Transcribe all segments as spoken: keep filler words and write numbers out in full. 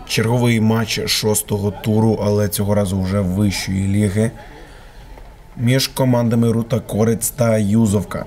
Черговий матч шостого туру, але цього разу вже вищої ліги, між командами Рута Корець та Юзовка.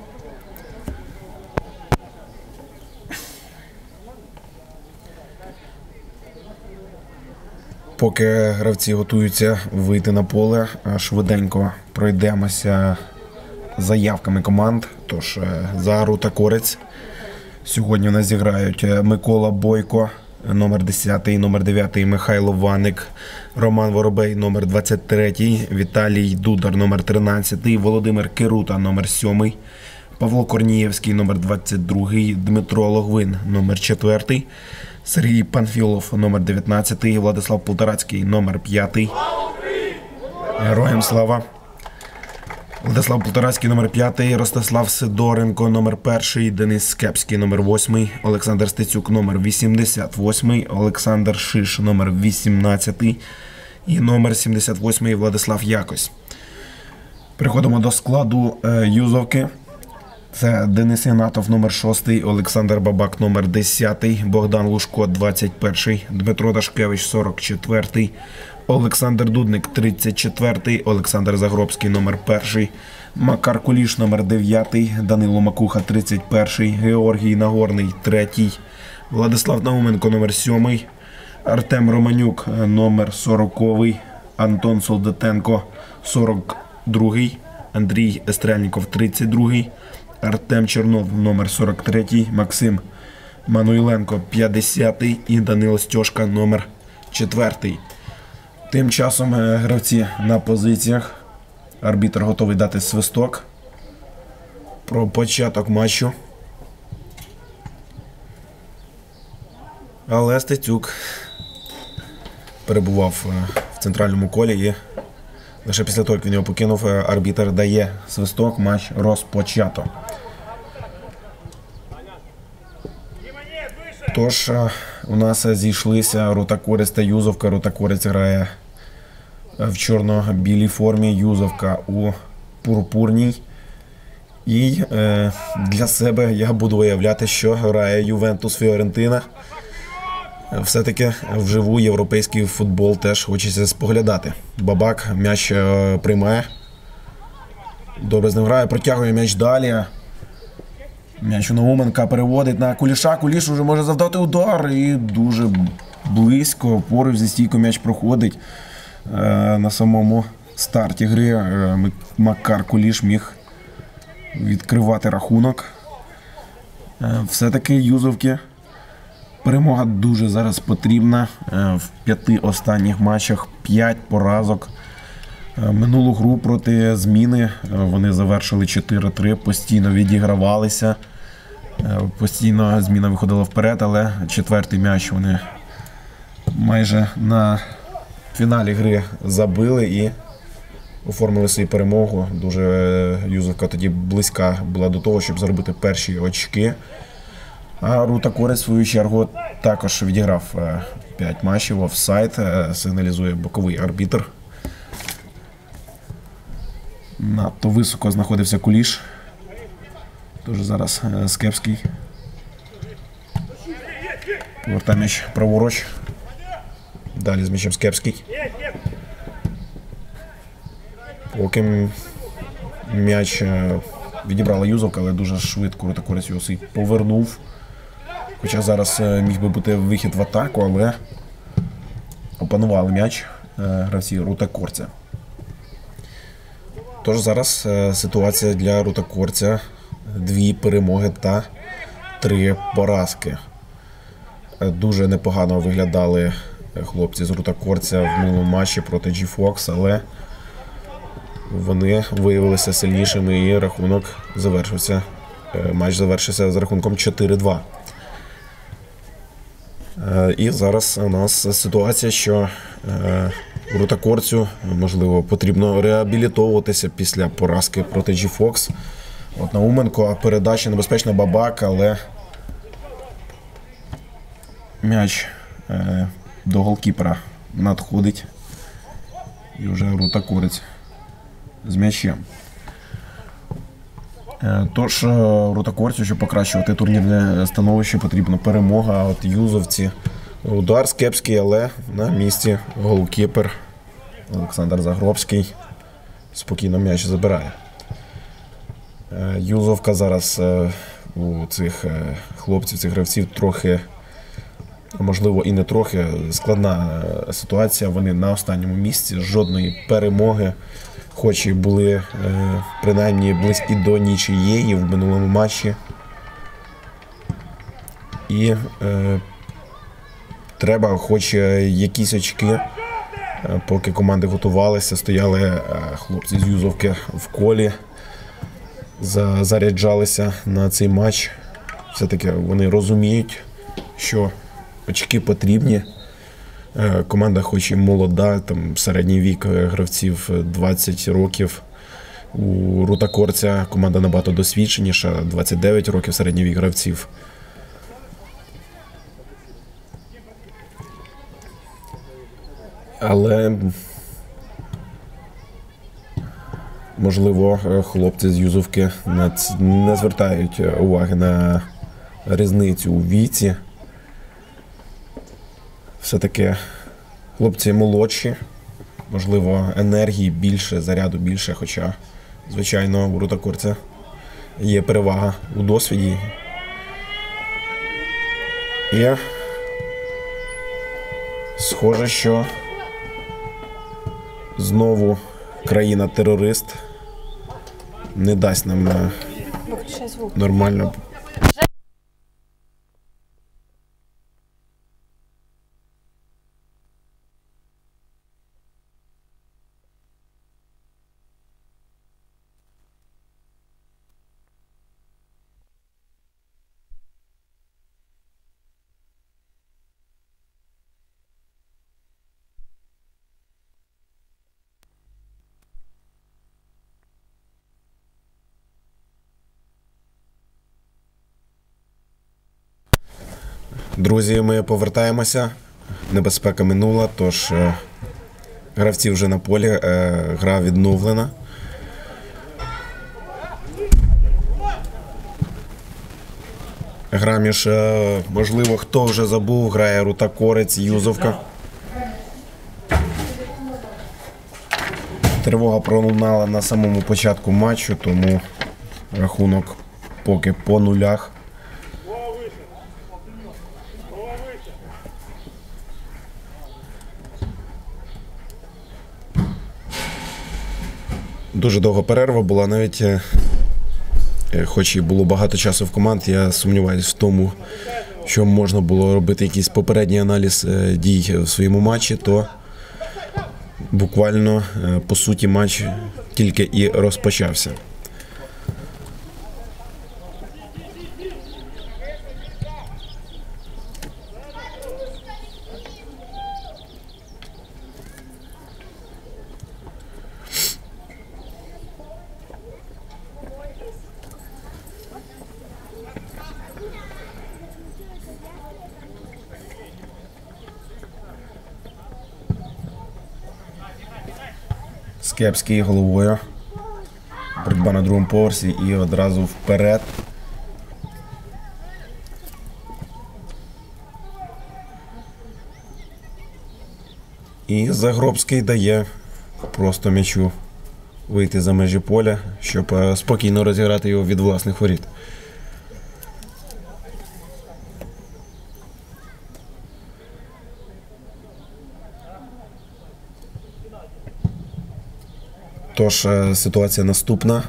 Поки гравці готуються вийти на поле, швиденько пройдемося заявками команд. Тож, за Рута Корець сьогодні у нас зіграють Микола Бойко, номер десятий, номер дев'ятий Михайло Ваник, Роман Воробей, номер двадцять третій, Віталій Дудар, номер тринадцятий, Володимир Кирута, номер сьомий, Павло Корнієвський, номер двадцять другий, Дмитро Логвин, номер четвертий, Сергій Панфілов, номер дев'ятнадцятий, Владислав Полторацький, номер п'ятий. Героям слава! Владислав Полторацький, номер п'ятий, Ростислав Сидоренко, номер перший, Денис Скепський, номер восьмий, Олександр Стецюк, номер вісімдесят восьмий, Олександр Шиш, номер вісімнадцятий і номер сімдесят восьмий Владислав Якось. Переходимо до складу е, Юзовки. Це Денис Янатов, номер шостий, Олександр Бабак, номер десятий, Богдан Лужко, двадцять перший, Дмитро Дашкевич, сорок четвертий, Олександр Дудник, тридцять четвертий, Олександр Загробський, номер перший, Макар Куліш, номер дев'ятий, Данило Макуха, тридцять перший, Георгій Нагорний, третій, Владислав Науменко, номер сьомий, Артем Романюк, номер сороковий, Антон Солдатенко, сорок другий, Андрій Естрельніков, тридцять другий, Артем Чернов, номер сорок третій, Максим Мануйленко, п'ятдесятий і Данило Стьошка, номер четвертий. Тим часом гравці на позиціях. Арбітр готовий дати свисток про початок матчу. Але Стецюк перебував в центральному колі і лише після того, як він його покинув, арбітр дає свисток, матч розпочато. Тож, у нас зійшлися Рута Корець та Юзовка. Рута Корець грає в чорно-білій формі, Юзовка у пурпурній. І е, для себе я буду уявляти, що грає Ювентус Фіорентина. Все-таки вживу європейський футбол теж хочеться споглядати. Бабак м'яч е, приймає. Добре з ним грає, протягує м'яч далі. М'яч у Науменка переводить на Куліша. Куліш уже може завдати удар. І дуже близько, поруч зі стійкою м'яч проходить. Е, на самому старті гри е, Макар Куліш міг відкривати рахунок. Е, все-таки Юзовки перемога дуже зараз потрібна. Е, в п'яти останніх матчах п'ять поразок. Е, минулу гру проти Зміни е, вони завершили чотири три, постійно відігравалися. Е, постійно Зміна виходила вперед, але четвертий м'яч вони майже на фіналі гри забили і оформили свою перемогу. Дуже Юзовка тоді близька була до того, щоб заробити перші очки. А Рута Корець, в свою чергу, також відіграв п'ять матчів, офсайд, сигналізує боковий арбітр. Надто високо знаходився Куліш. Тож зараз Скепський. Повертає м'яч праворуч. Далі з м'ячем Скепський. Поки м'яч відібрала Юзовка, але дуже швидко Рута Корець його повернув. Хоча зараз міг би бути вихід в атаку, але опанували м'яч гравці Рута Корця. Тож зараз ситуація для Рута Корця: дві перемоги та три поразки. Дуже непогано виглядали хлопці з Рута Корця в минулому матчі проти G-Fox, але вони виявилися сильнішими і рахунок завершився. Матч завершився з рахунком чотири два. І зараз у нас ситуація, що Рута Корцю, можливо, потрібно реабілітовуватися після поразки проти G-Fox. От Науменко, передача небезпечна, Бабак, але м'яч до голкіпера надходить. І вже Рута Корець з м'ячем. Тож Рута Корцю, щоб покращувати турнірне становище, потрібна перемога. А от юзовці Удар скепський, але на місці голкіпер Олександр Загробський спокійно м'яч забирає. Юзовка зараз у цих хлопців, цих гравців трохи, можливо і не трохи, складна ситуація. Вони на останньому місці, жодної перемоги, хоч і були принаймні близькі до нічиєї в минулому матчі. І е, треба хоч якісь очки, поки команди готувалися, стояли хлопці з Юзовки в колі, заряджалися на цей матч. Все-таки вони розуміють, що очки потрібні. Команда хоч і молода, там середній вік гравців двадцять років. У Рутакорця команда набагато досвідченіша, двадцять дев'ять років середній вік гравців. Але, можливо, хлопці з Юзовки не звертають уваги на різницю у віці. Все-таки хлопці молодші, можливо, енергії більше, заряду більше, хоча, звичайно, у Рутакорця є перевага у досвіді. І схоже, що знову країна-терорист не дасть нам нормально. Друзі, ми повертаємося. Небезпека минула, тож е, гравці вже на полі, е, гра відновлена. Гра між, е, можливо, хто вже забув, грає Рутакорець, Юзовка. Тривога пролунала на самому початку матчу, тому рахунок поки по нулях. Дуже довга перерва була, навіть хоч і було багато часу в команд, я сумніваюся в тому, що можна було робити якийсь попередній аналіз дій в своєму матчі, то буквально, по суті, матч тільки і розпочався. Скепський головою. Боротьба на другому поверсі і одразу вперед. І Загробський дає просто м'ячу вийти за межі поля, щоб спокійно розіграти його від власних воріт. Тож, ситуація наступна.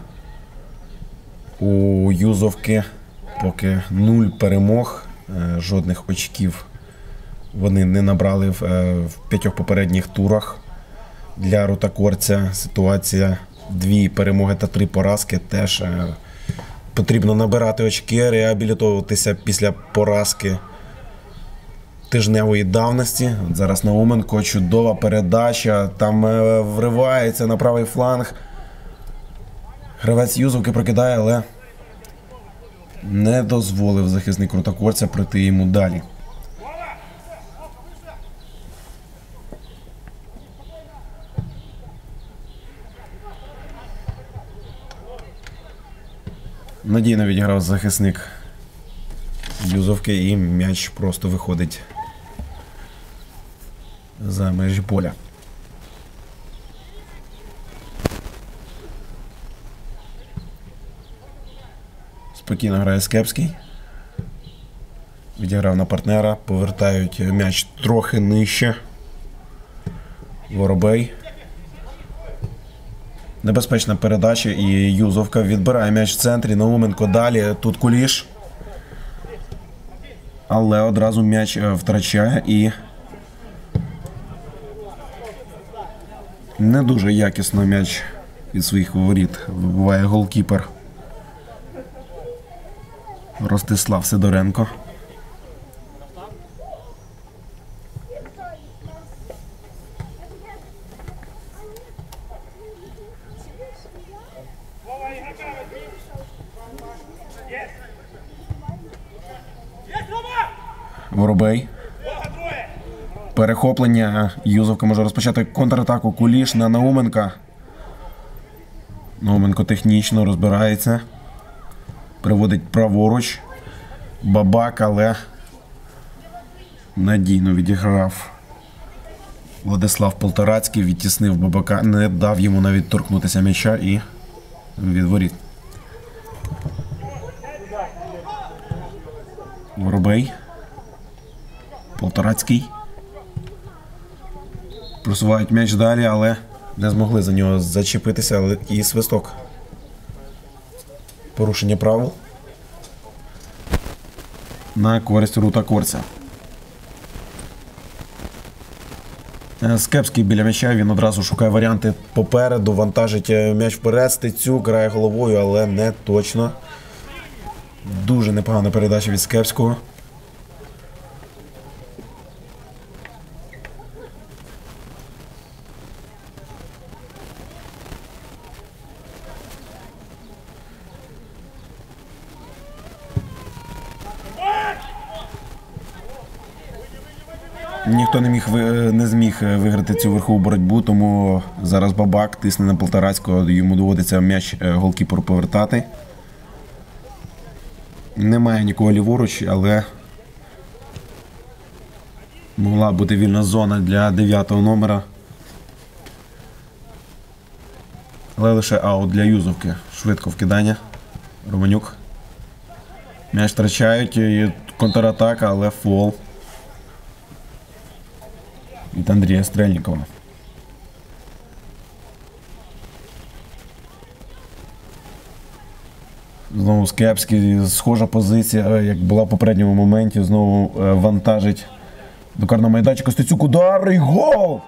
У Юзовки поки нуль перемог, жодних очків вони не набрали в, в п'ятьох попередніх турах. Для Рутакорця ситуація дві перемоги та три поразки. Теж потрібно набирати очки, реабілітовуватися після поразки тижневої давності. От зараз Науменко, чудова передача, там вривається на правий фланг. Гравець Юзовки прокидає, але не дозволив захисник Рутакорця пройти йому далі. Надійно відіграв захисник Юзовки і м'яч просто виходить за межі поля. Спокійно грає Скепський. Відіграв на партнера. Повертають м'яч трохи нижче. Воробей. Небезпечна передача і Юзовка відбирає м'яч в центрі. Науменко далі. Тут Куліш. Але одразу м'яч втрачає і не дуже якісно м'яч від своїх воріт вибиває голкіпер Ростислав Сидоренко. Воробей. Перехоплення. Юзовка може розпочати контратаку. Куліш на Науменка. Науменко технічно розбирається. Приводить праворуч. Бабак, але надійно відіграв Владислав Полторацький. Відтіснив Бабака. Не дав йому навіть торкнутися м'яча і відворіт. Воробей. Полторацький. Просувають м'яч далі, але не змогли за нього зачепитися, але і свисток. Порушення правил на користь Рута Корця. Скепський біля м'яча, він одразу шукає варіанти попереду, вантажить м'яч вперед, Стецюк грає головою, але не точно. Дуже непогана передача від Скепського. Ніхто не міг не зміг виграти цю верхову боротьбу, тому зараз Бабак тисне на Полторацького, йому доводиться м'яч голкіперу повертати. Немає нікого ліворуч, але могла бути вільна зона для дев'ятого номера. Але лише аут для Юзовки. Швидко вкидання. Романюк. М'яч втрачають, контратака, але фол від Андрія Стрельникова. Знову Скепський, схожа позиція, як була в попередньому моменті. Знову вантажить до карного майданчика. Стецюк, удар і гол!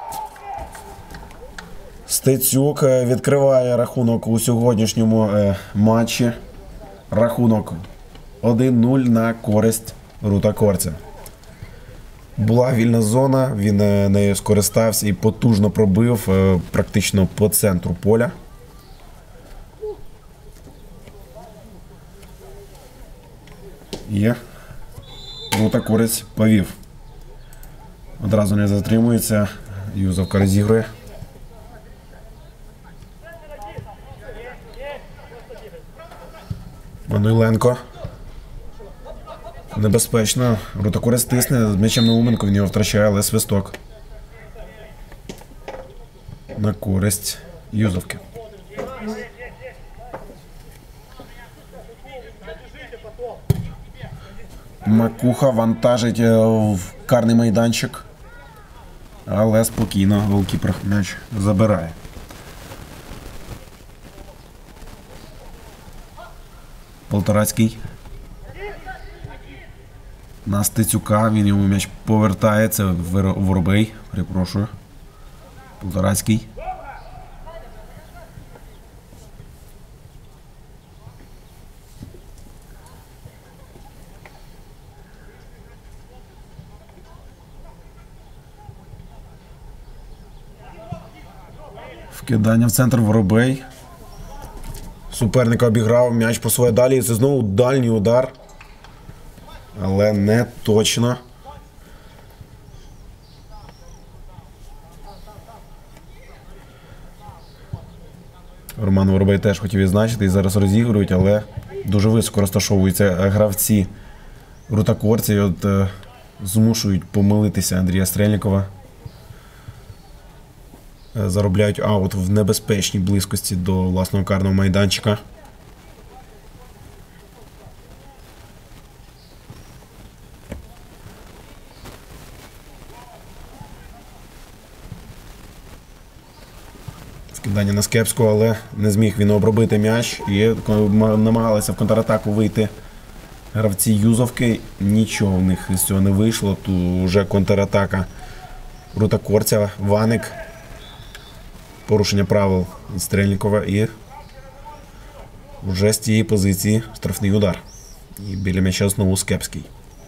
Стецюк відкриває рахунок у сьогоднішньому матчі. Рахунок один нуль на користь Рута Корця. Була вільна зона, він нею скористався і потужно пробив практично по центру поля. Є. Рута Корець повів. Одразу не затримується. Юзовка розігрує. Мануйленко. Небезпечно. Рута Корець тисне. З м'ячем Науменко, він його втрачає, але свисток. На користь Юзовки. Макуха вантажить в карний майданчик, але спокійно голкіпер м'яч забирає. Полторацький. На Стецюка, він йому м'яч повертається. Воробей, перепрошую. Полторацький. Вкидання в центр, Воробей. Суперника обіграв, м'яч посуває далі. І це знову дальній удар. Але не точно. Роман Воробей теж хотів відзначити і зараз розігрують, але дуже високо розташовуються гравці Рута Корця і от е, змушують помилитися Андрія Стрельникова. заробляють аут в небезпечній близькості до власного карного майданчика. Скидання на Скепського, але не зміг він обробити м'яч і намагалися в контратаку вийти гравці Юзовки. Нічого в них з цього не вийшло. Тут вже контратака Рутакорця, Ваник. Порушення правил Стрельникова і вже з тієї позиції штрафний удар. І біля м'яча знову Скепський.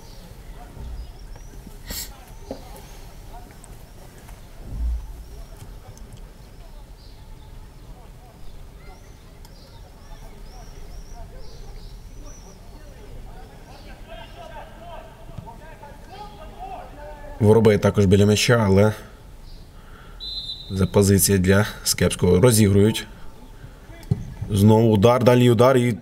Воробей також біля м'яча, але за позиція для Скепського. Розігрують. Знову удар, дальній удар і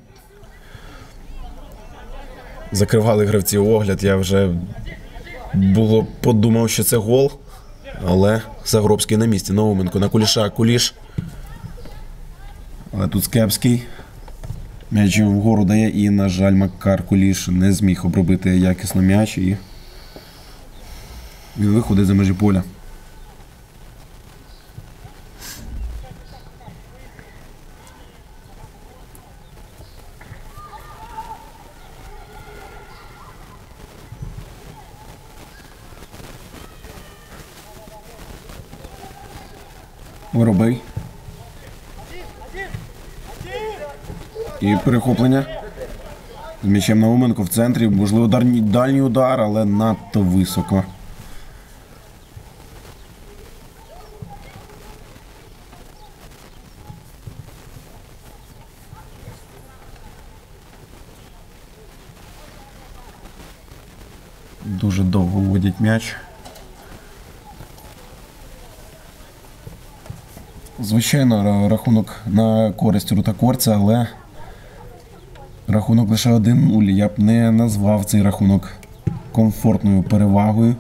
закривали гравці огляд. Я вже було подумав, що це гол, але Загробський на місці. Науменко на Куліша. Куліш. Але тут Скепський. М'яч вгору дає і, на жаль, Макар Куліш не зміг обробити якісно м'яч і він виходить за межі поля. Воробей. І перехоплення. З м'ячем Науменко в центрі. Можливо, дальній, дальній удар, але надто високо. Дуже довго вводять м'яч. Звичайно, рахунок на користь Рутакорця, але рахунок лише один нуль. Я б не назвав цей рахунок комфортною перевагою.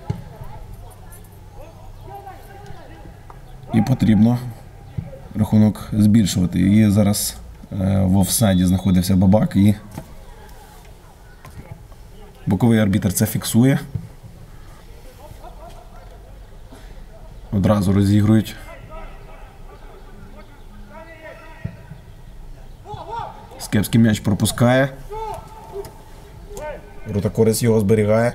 І потрібно рахунок збільшувати. І зараз в офсайді знаходився Бабак і боковий арбітр це фіксує. Одразу розігрують. Скепський м'яч пропускає. Рутакорець його зберігає.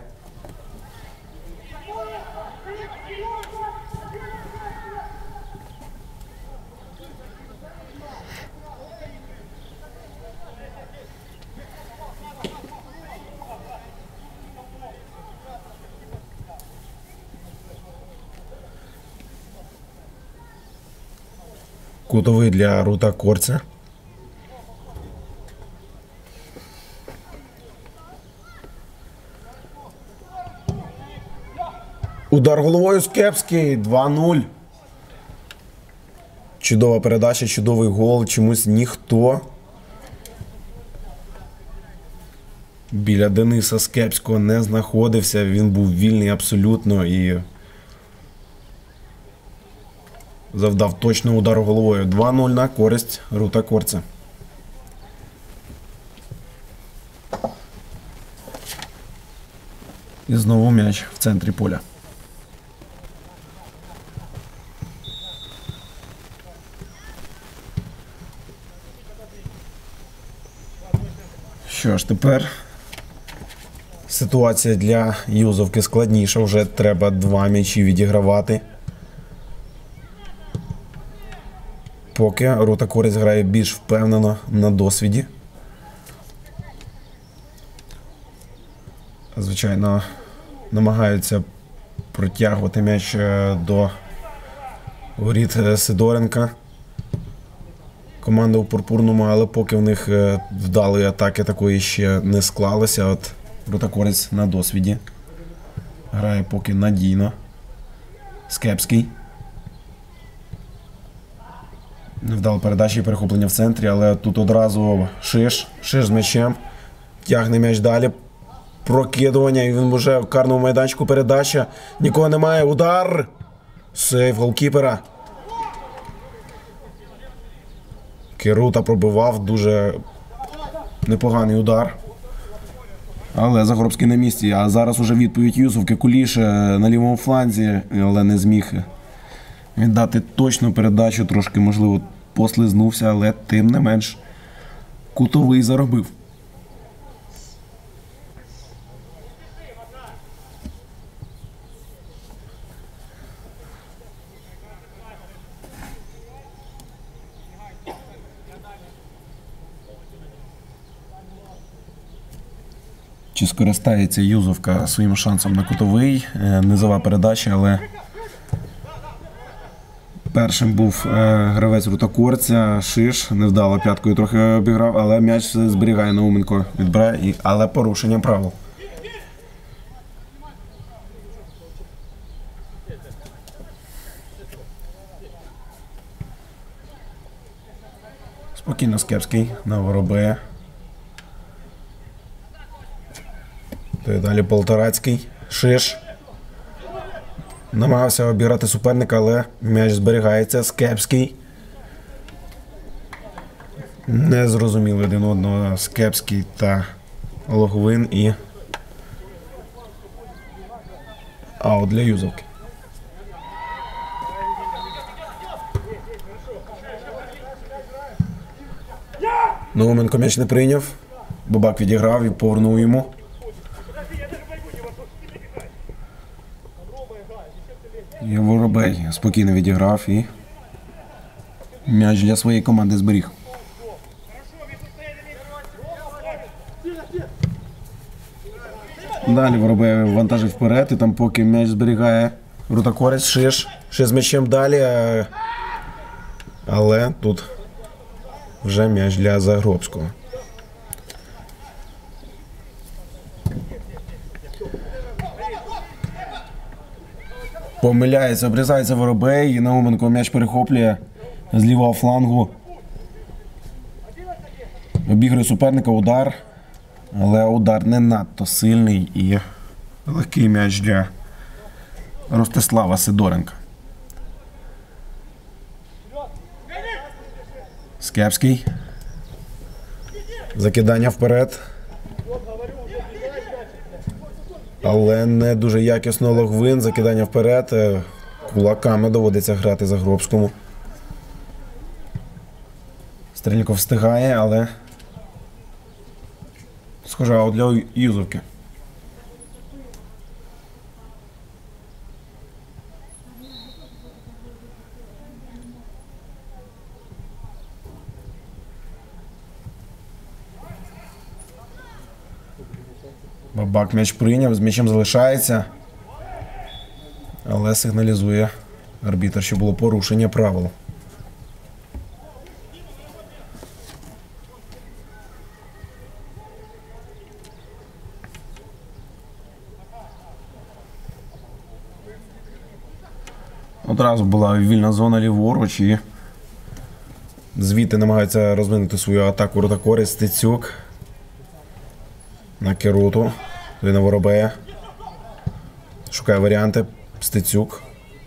Кутовий для Рутакорця. Удар головою Скепський. два нуль. Чудова передача, чудовий гол. Чомусь ніхто біля Дениса Скепського не знаходився. Він був вільний абсолютно і завдав точно удар головою. два нуль на користь Рутакорця. І знову м'яч в центрі поля. Що ж, тепер ситуація для Юзовки складніша. Вже треба два м'ячі відігравати. Поки Рутакорець грає більш впевнено на досвіді. Звичайно, намагаються протягувати м'яч до воріт Сидоренка. Команда у пурпурному, але поки в них вдалої атаки такої ще не склалося. От Рутакорець на досвіді. Грає поки надійно. Скепський. Невдала передача і перехоплення в центрі, але тут одразу Шиш. Шиш з м'ячем. Тягне м'яч далі. Прокидування, і він вже в карному майданчику. Передача. Нікого немає. Удар! Сейв голкіпера. Керута пробивав, дуже непоганий удар. Але Загробський на місці. А зараз уже відповідь Юсовки. Куліш на лівому фланзі, але не зміг віддати точну передачу. Трошки, можливо, послизнувся, але тим не менш кутовий заробив. Чи скористається Юзовка своїм шансом на кутовий? Низова передача, але першим був гравець Рутакорця, Шиш, невдало п'яткою трохи обіграв, але м'яч зберігає Науменко, відбирає, але порушення правил. Спокійно Скепський на Воробея. То і далі Полторацький. Шиш. Намагався обіграти суперника, але м'яч зберігається. Скепський. Не зрозуміли один одного Скепський та Логвин і аут для Юзовки. Науменко м'яч не прийняв. Бабак відіграв і повернув йому. І Воробей спокійно відіграв і м'яч для своєї команди зберіг. Далі Воробей вантажить вперед, і там поки м'яч зберігає Рутакорець, Шиш. Шиш з м'ячем далі, але тут вже м'яч для Загробського. Помиляється, обрізається Воробей, і Науменко м'яч перехоплює з лівого флангу. Обігрує суперника, удар, але удар не надто сильний і легкий м'яч для Ростислава Сидоренка. Скепський. Закидання вперед. Але не дуже якісно Логвин. Закидання вперед. Кулаками доводиться грати Загробському. Стрельников встигає, але схоже, аут для Юзовки. Бабак м'яч прийняв, з м'ячем залишається, але сигналізує арбітр, що було порушення правил. Одразу була вільна зона ліворуч і звідти намагається розвинути свою атаку Рутакорець. Стецюк на Керуту, на Воробея. Шукає варіанти. Стецюк.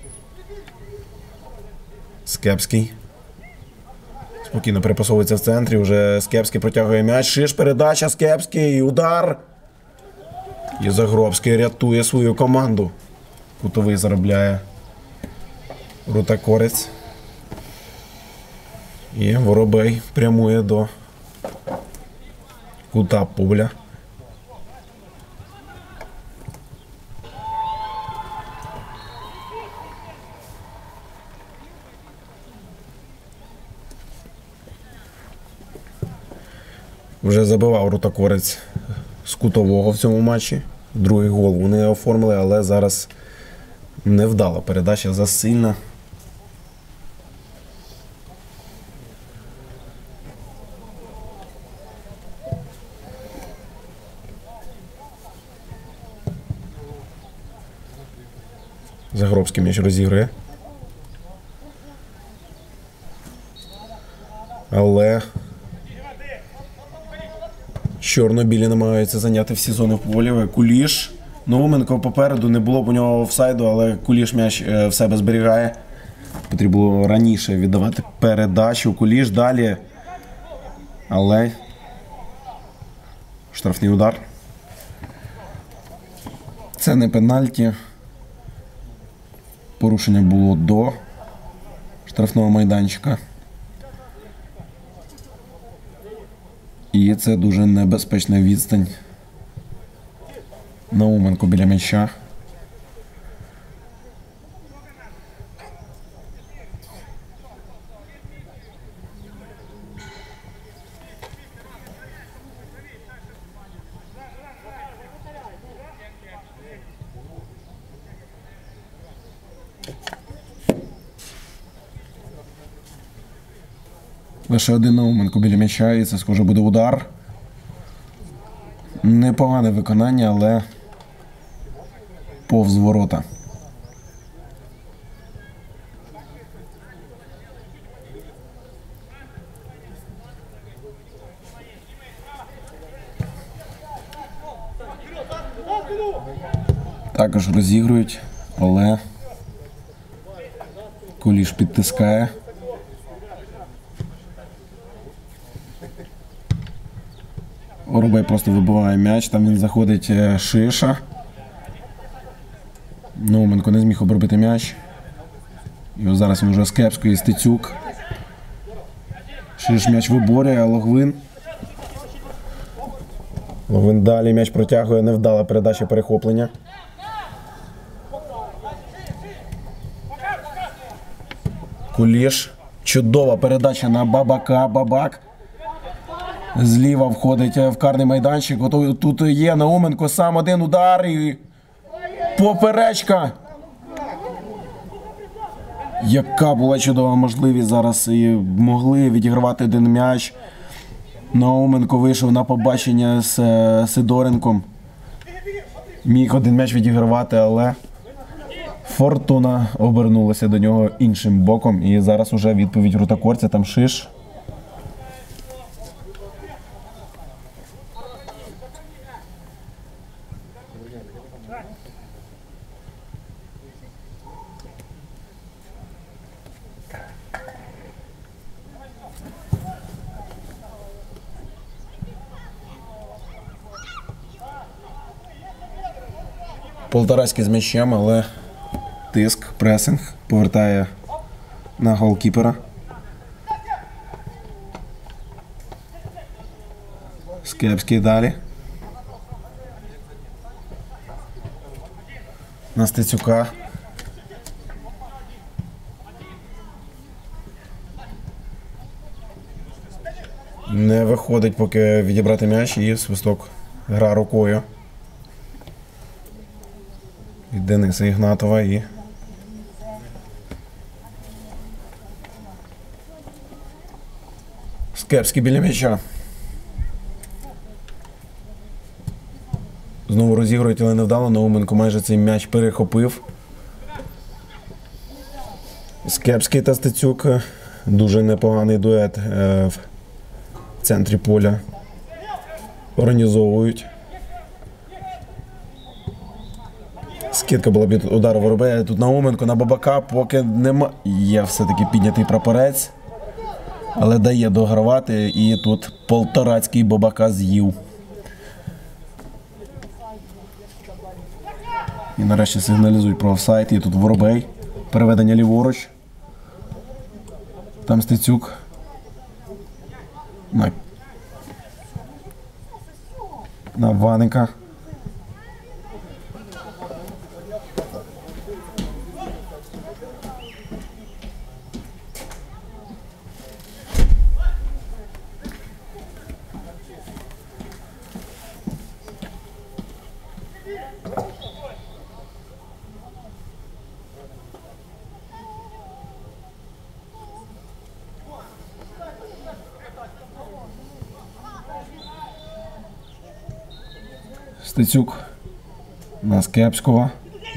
Скепський. Спокійно перепасовується в центрі. Уже Скепський протягує м'яч. Шиш, передача, Скепський, удар. І Загробський рятує свою команду. Кутовий заробляє Рутакорець. І Воробей прямує до кута поля. Вже забивав Рутакорець з кутового в цьому матчі. Другий гол вони оформили, але зараз невдала передача, засильна. Загробський м'яч розігрує. Але чорно-білі намагаються зайняти всі зони в полі. Куліш. Науменко попереду, не було б у нього офсайду, але Куліш м'яч в себе зберігає. Потрібно було раніше віддавати передачу. Куліш далі Але штрафний удар. Це не пенальті. Порушення було до штрафного майданчика. І це дуже небезпечна відстань. Науменко біля м'яча. Лише один Науменко біля м'яча, і це, схоже, буде удар. Непогане виконання, але повз ворота. Також розігрують, але Куліш підтискає. Воробей просто вибиває м'яч, там він заходить Шиша. Науменко не зміг обробити м'яч. І ось зараз він вже з Кепської, Стецюк. Шиш м'яч виборює, Логвин. Логвин далі м'яч протягує, невдала передача перехоплення. Куліш. Чудова передача на Бабака. Бабак. Зліва входить в карний майданчик. Тут є Науменко, сам один удар і поперечка. Яка була чудова можливість зараз, і могли відігравати один м'яч. Науменко вийшов на побачення з Сидоренком. Міг один м'яч відігравати, але фортуна обернулася до нього іншим боком. І зараз уже відповідь рутакорця, там Шиш. Полтараський з м'ячем, але тиск, пресинг повертає на голкіпера. Скепський далі. На Стецюка. Не виходить поки відібрати м'яч, і свисток. Гра рукою від Дениса Ігнатова і Скепський біля м'яча. Знову розігрують, але невдало. Науменко майже цей м'яч перехопив. Скепський та Стецюк. Дуже непоганий дует в центрі поля. Організовують. Скидка була від удару Воробея. Тут Науменко на Бабака, поки нема. Є все-таки піднятий прапорець. Але дає догравати, і тут Полторацький Бабака з'їв. І нарешті сигналізують про офсайд. І тут Воробей. Переведення ліворуч. Там Стецюк. На, на Ваника. Стецюк на Скепського.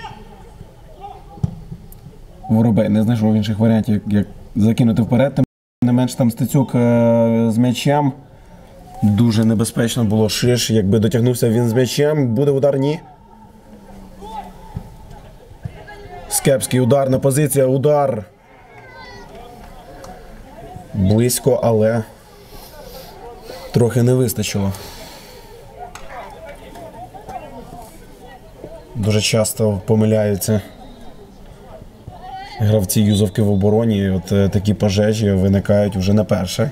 Воробей не знайшов інших варіантів, як закинути вперед. Тим не менш там Стецюк е з м'ячем. Дуже небезпечно було. Шиш, якби дотягнувся він з м'ячем. Буде удар, ні. Скепський, ударна позиція, удар. Близько, але трохи не вистачило. Дуже часто помиляються гравці Юзовки в обороні, і от е, такі пожежі виникають вже не перше.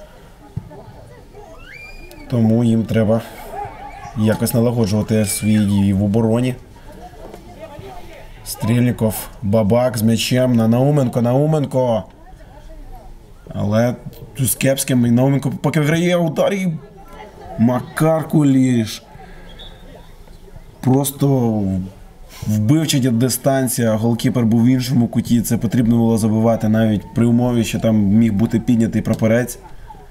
Тому їм треба якось налагоджувати свої дії в обороні. Стрільников, Бабак з м'ячем на Науменко, Науменко. Але з Кепським Науменко поки виграє удар і Макар Куліш. Просто вбивча дистанція, голкіпер був в іншому куті, це потрібно було забивати навіть при умові, що там міг бути піднятий прапорець.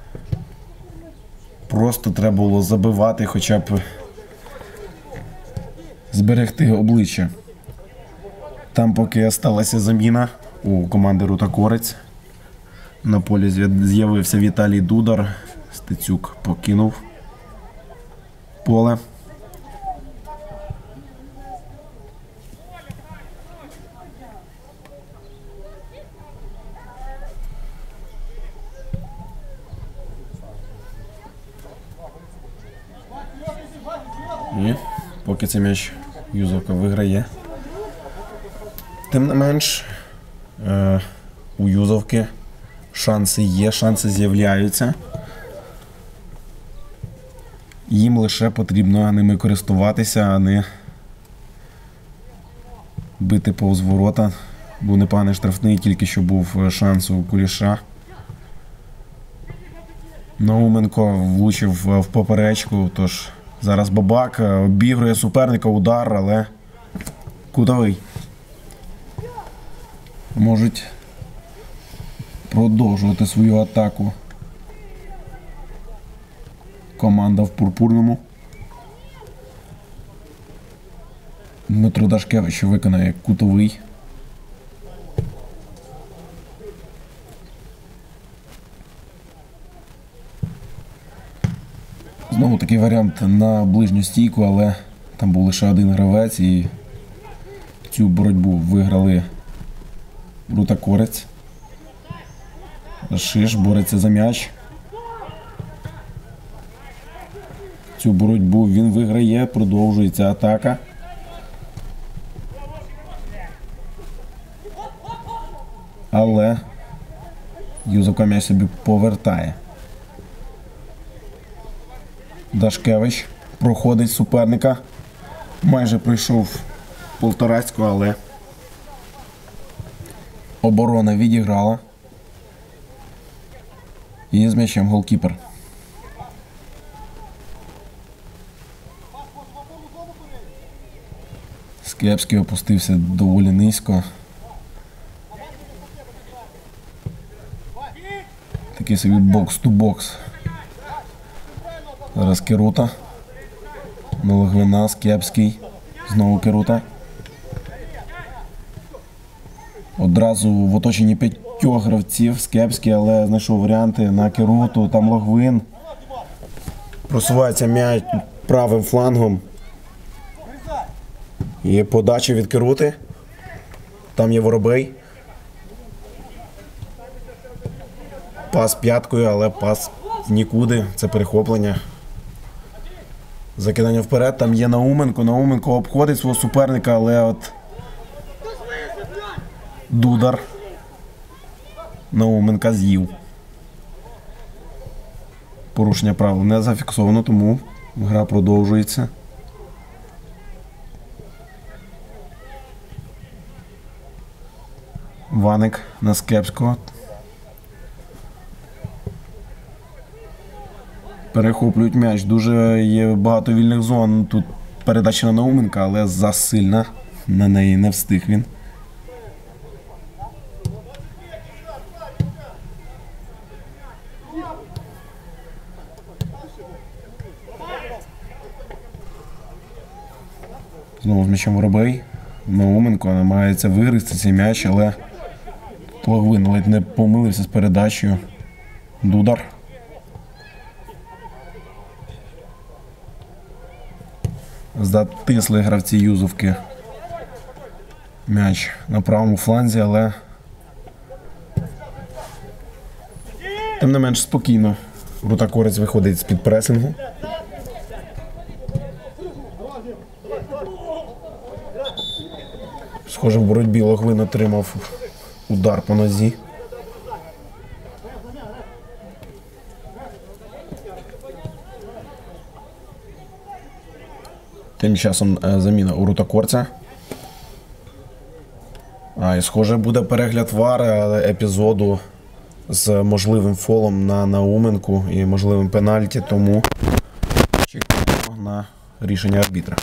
Просто треба було забивати, хоча б зберегти обличчя. Там поки сталася заміна у команди Рутакорець. На полі з'явився Віталій Дудар, Стецюк покинув поле. І поки цей м'яч Юзовка виграє. Тим не менш, е, у Юзовки шанси є, шанси з'являються. Їм лише потрібно ними користуватися, а не бити повз ворота. Був непоганий штрафний, тільки що був шанс у Куліша. Науменко влучив в поперечку, тож зараз Бабак обігрує суперника, удар, але кутовий. Можуть продовжувати свою атаку команда в пурпурному. Дмитро Дашкевич виконає кутовий. Знову такий варіант на ближню стійку, але там був лише один гравець і цю боротьбу виграли Рутакорець. Шиш бореться за м'яч. Цю боротьбу він виграє, продовжується атака. Але Юзовка м'яч собі повертає. Дашкевич проходить суперника. Майже пройшов Полторацьку, але оборона відіграла. І з м'ячем голкіпер. Скепський опустився доволі низько. Такий собі бокс-ту-бокс. Зараз Керута. Логвина, Скепський. Знову Керута. Одразу в оточенні п'ятьох гравців Скепський, але знайшов варіанти на Керуту. Там Логвин. Просувається м'яч правим флангом. Є подача від Керути. Там є Воробей. Пас п'яткою, але пас в нікуди. Це перехоплення. Закидання вперед. Там є Науменко. Науменко обходить свого суперника, але от Дудар Науменка з'їв. Порушення правил не зафіксовано, тому гра продовжується. Ваник на Скепського. Перехоплюють м'яч. Дуже є багато вільних зон. Тут передача на Науменка, але засильна. На неї не встиг він. Знову з м'ячем Воробей. Науменко намагається виграти цей м'яч, але Логвин ледь не помилився з передачею. Дудар. Затисли гравці Юзовки м'яч на правому фланзі, але тим не менш спокійно Рутакорець виходить з-під пресингу. Схоже, в боротьбі Логвин отримав удар по нозі. Тим часом заміна у Рутакорця. А, і схоже, буде перегляд вар епізоду з можливим фолом на Науменку і можливим пенальті, тому чекаємо на рішення арбітра.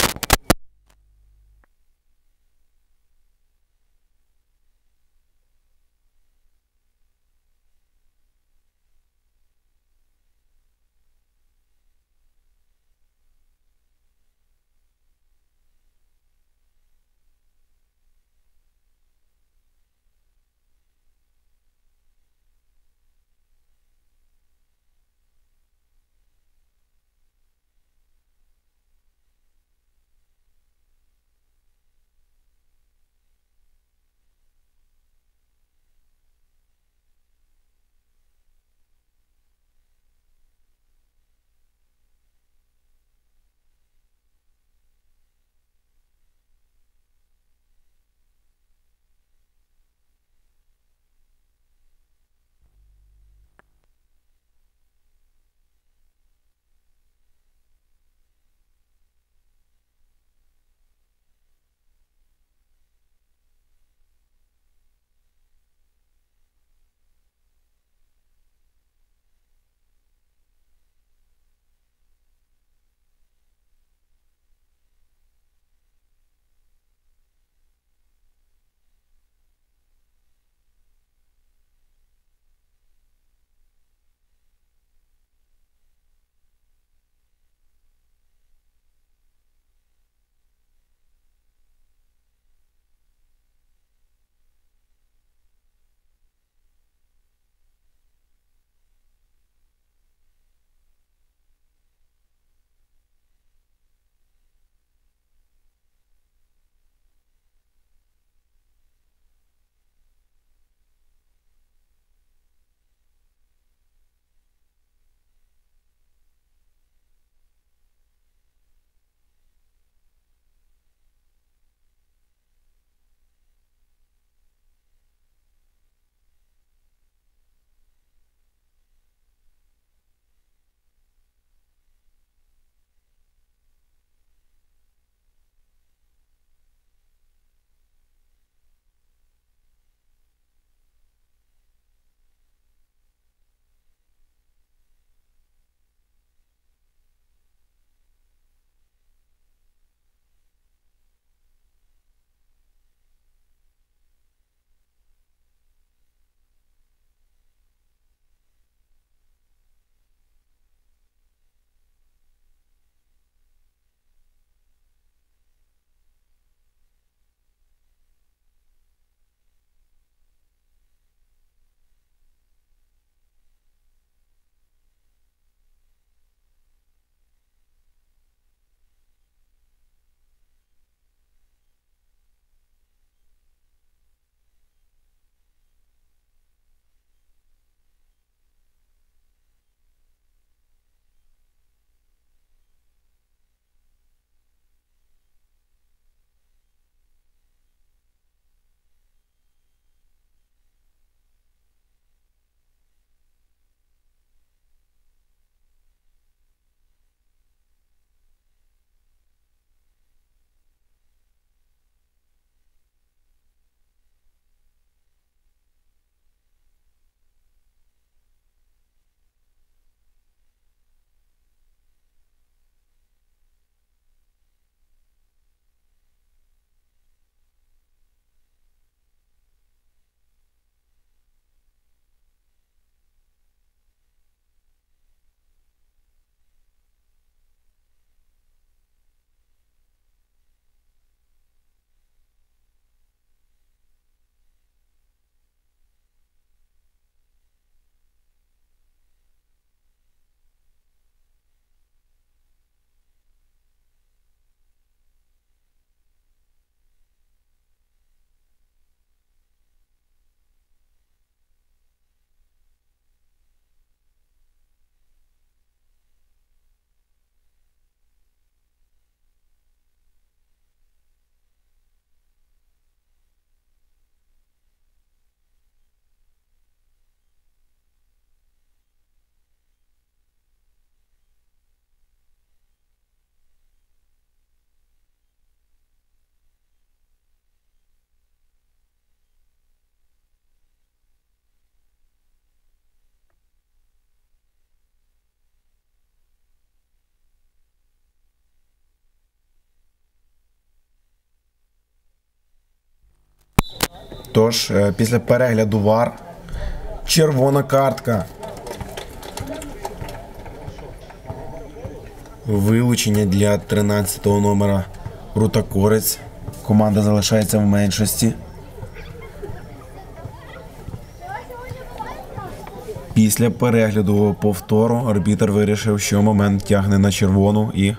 Тож, після перегляду вар червона картка. Вилучення для тринадцятого номера Рутакорець. Команда залишається в меншості. Після перегляду повтору арбітр вирішив, що момент тягне на червону і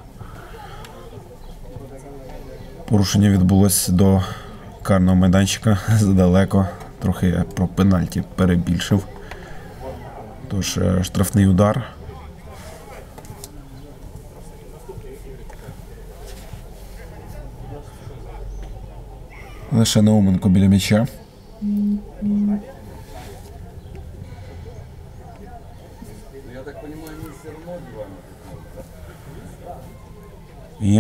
порушення відбулося до карного майданчика здалеко. Трохи про пенальті перебільшив. Тож штрафний удар. Лише Науменко біля м'яча. І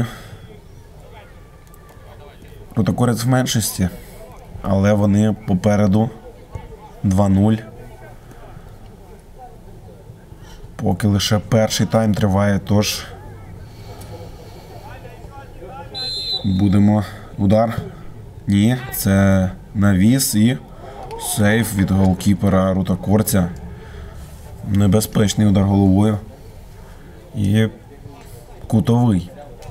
Рутакорець в меншості, але вони попереду два нуль. Поки лише перший тайм триває, тож будемо... Удар. Ні, це навіс і сейф від голкіпера Рутакорця. Небезпечний удар головою. І кутовий.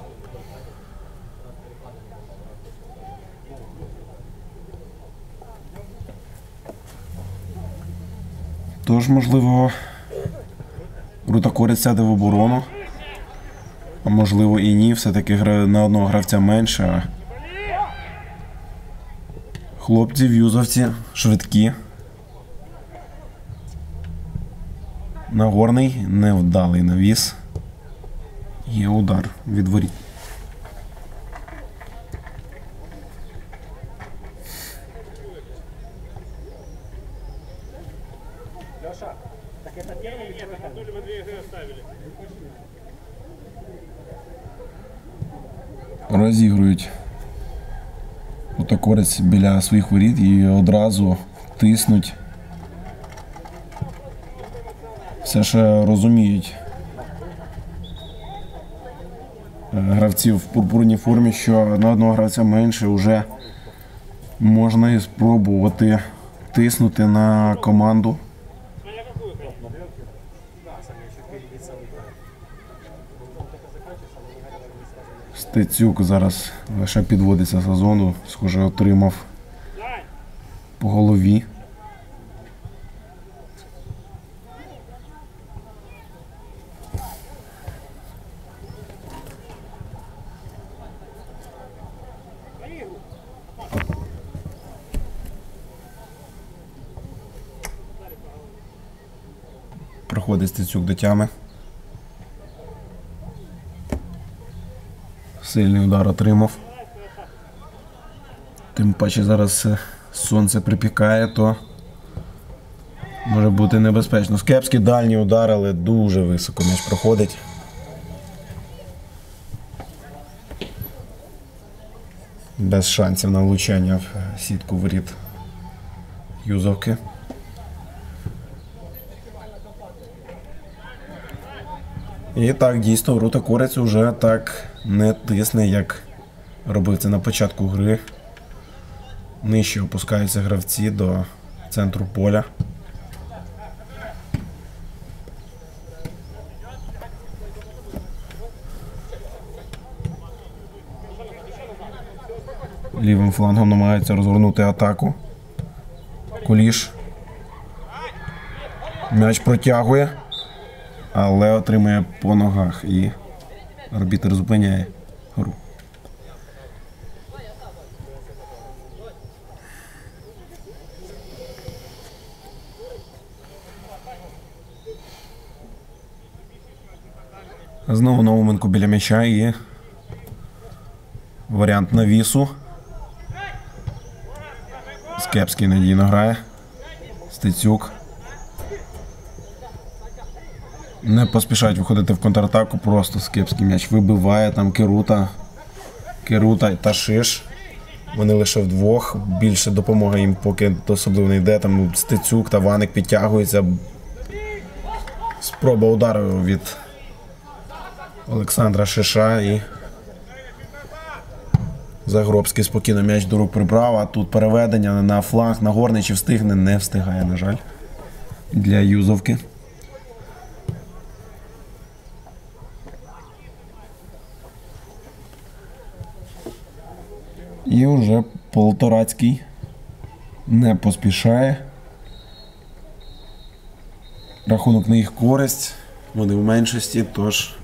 Тож, можливо, Рутакорець сяде в оборону. А можливо і ні, все-таки на одного гравця менше. Хлопці, в'юзовці, швидкі. Нагорний, невдалий навіс. Є удар від воріт. Розігрують Рутакорець біля своїх воріт і одразу тиснуть. Все ж розуміють гравці в пурпурній формі, що на одного гравця менше, вже можна і спробувати тиснути на команду. Стецюк зараз лише підводиться з газону, схоже, отримав по голові. Проходить Стецюк до тями. Сильний удар отримав. Тим паче зараз сонце припікає, то може бути небезпечно. Скепський дальній удар, але дуже високо м'яч проходить. Без шансів на влучання в сітку воріт Юзовки. І так, дійсно, Рутакорець уже так не тисне, як робив це на початку гри. Нижче опускаються гравці до центру поля. Лівим флангом намагається розгорнути атаку. Куліш. М'яч протягує, але отримує по ногах і арбітр зупиняє гру. Знову Науменко біля м'яча і варіант навісу. Скепський надійно грає. Стецюк. Не поспішають виходити в контратаку, просто Скепський м'яч вибиває, там Керута. Керута та Шиш. Вони лише вдвох, більше допомога їм поки особливо не йде. Там Стецюк та Ваник підтягуються. Спроба удару від Олександра Шиша і Загробський спокійно м'яч до рук прибрав, а тут переведення на фланг, на горний, чи встигне, не встигає, на жаль, для Юзовки. І вже Полторацький не поспішає. Рахунок на їх користь, вони в меншості, тож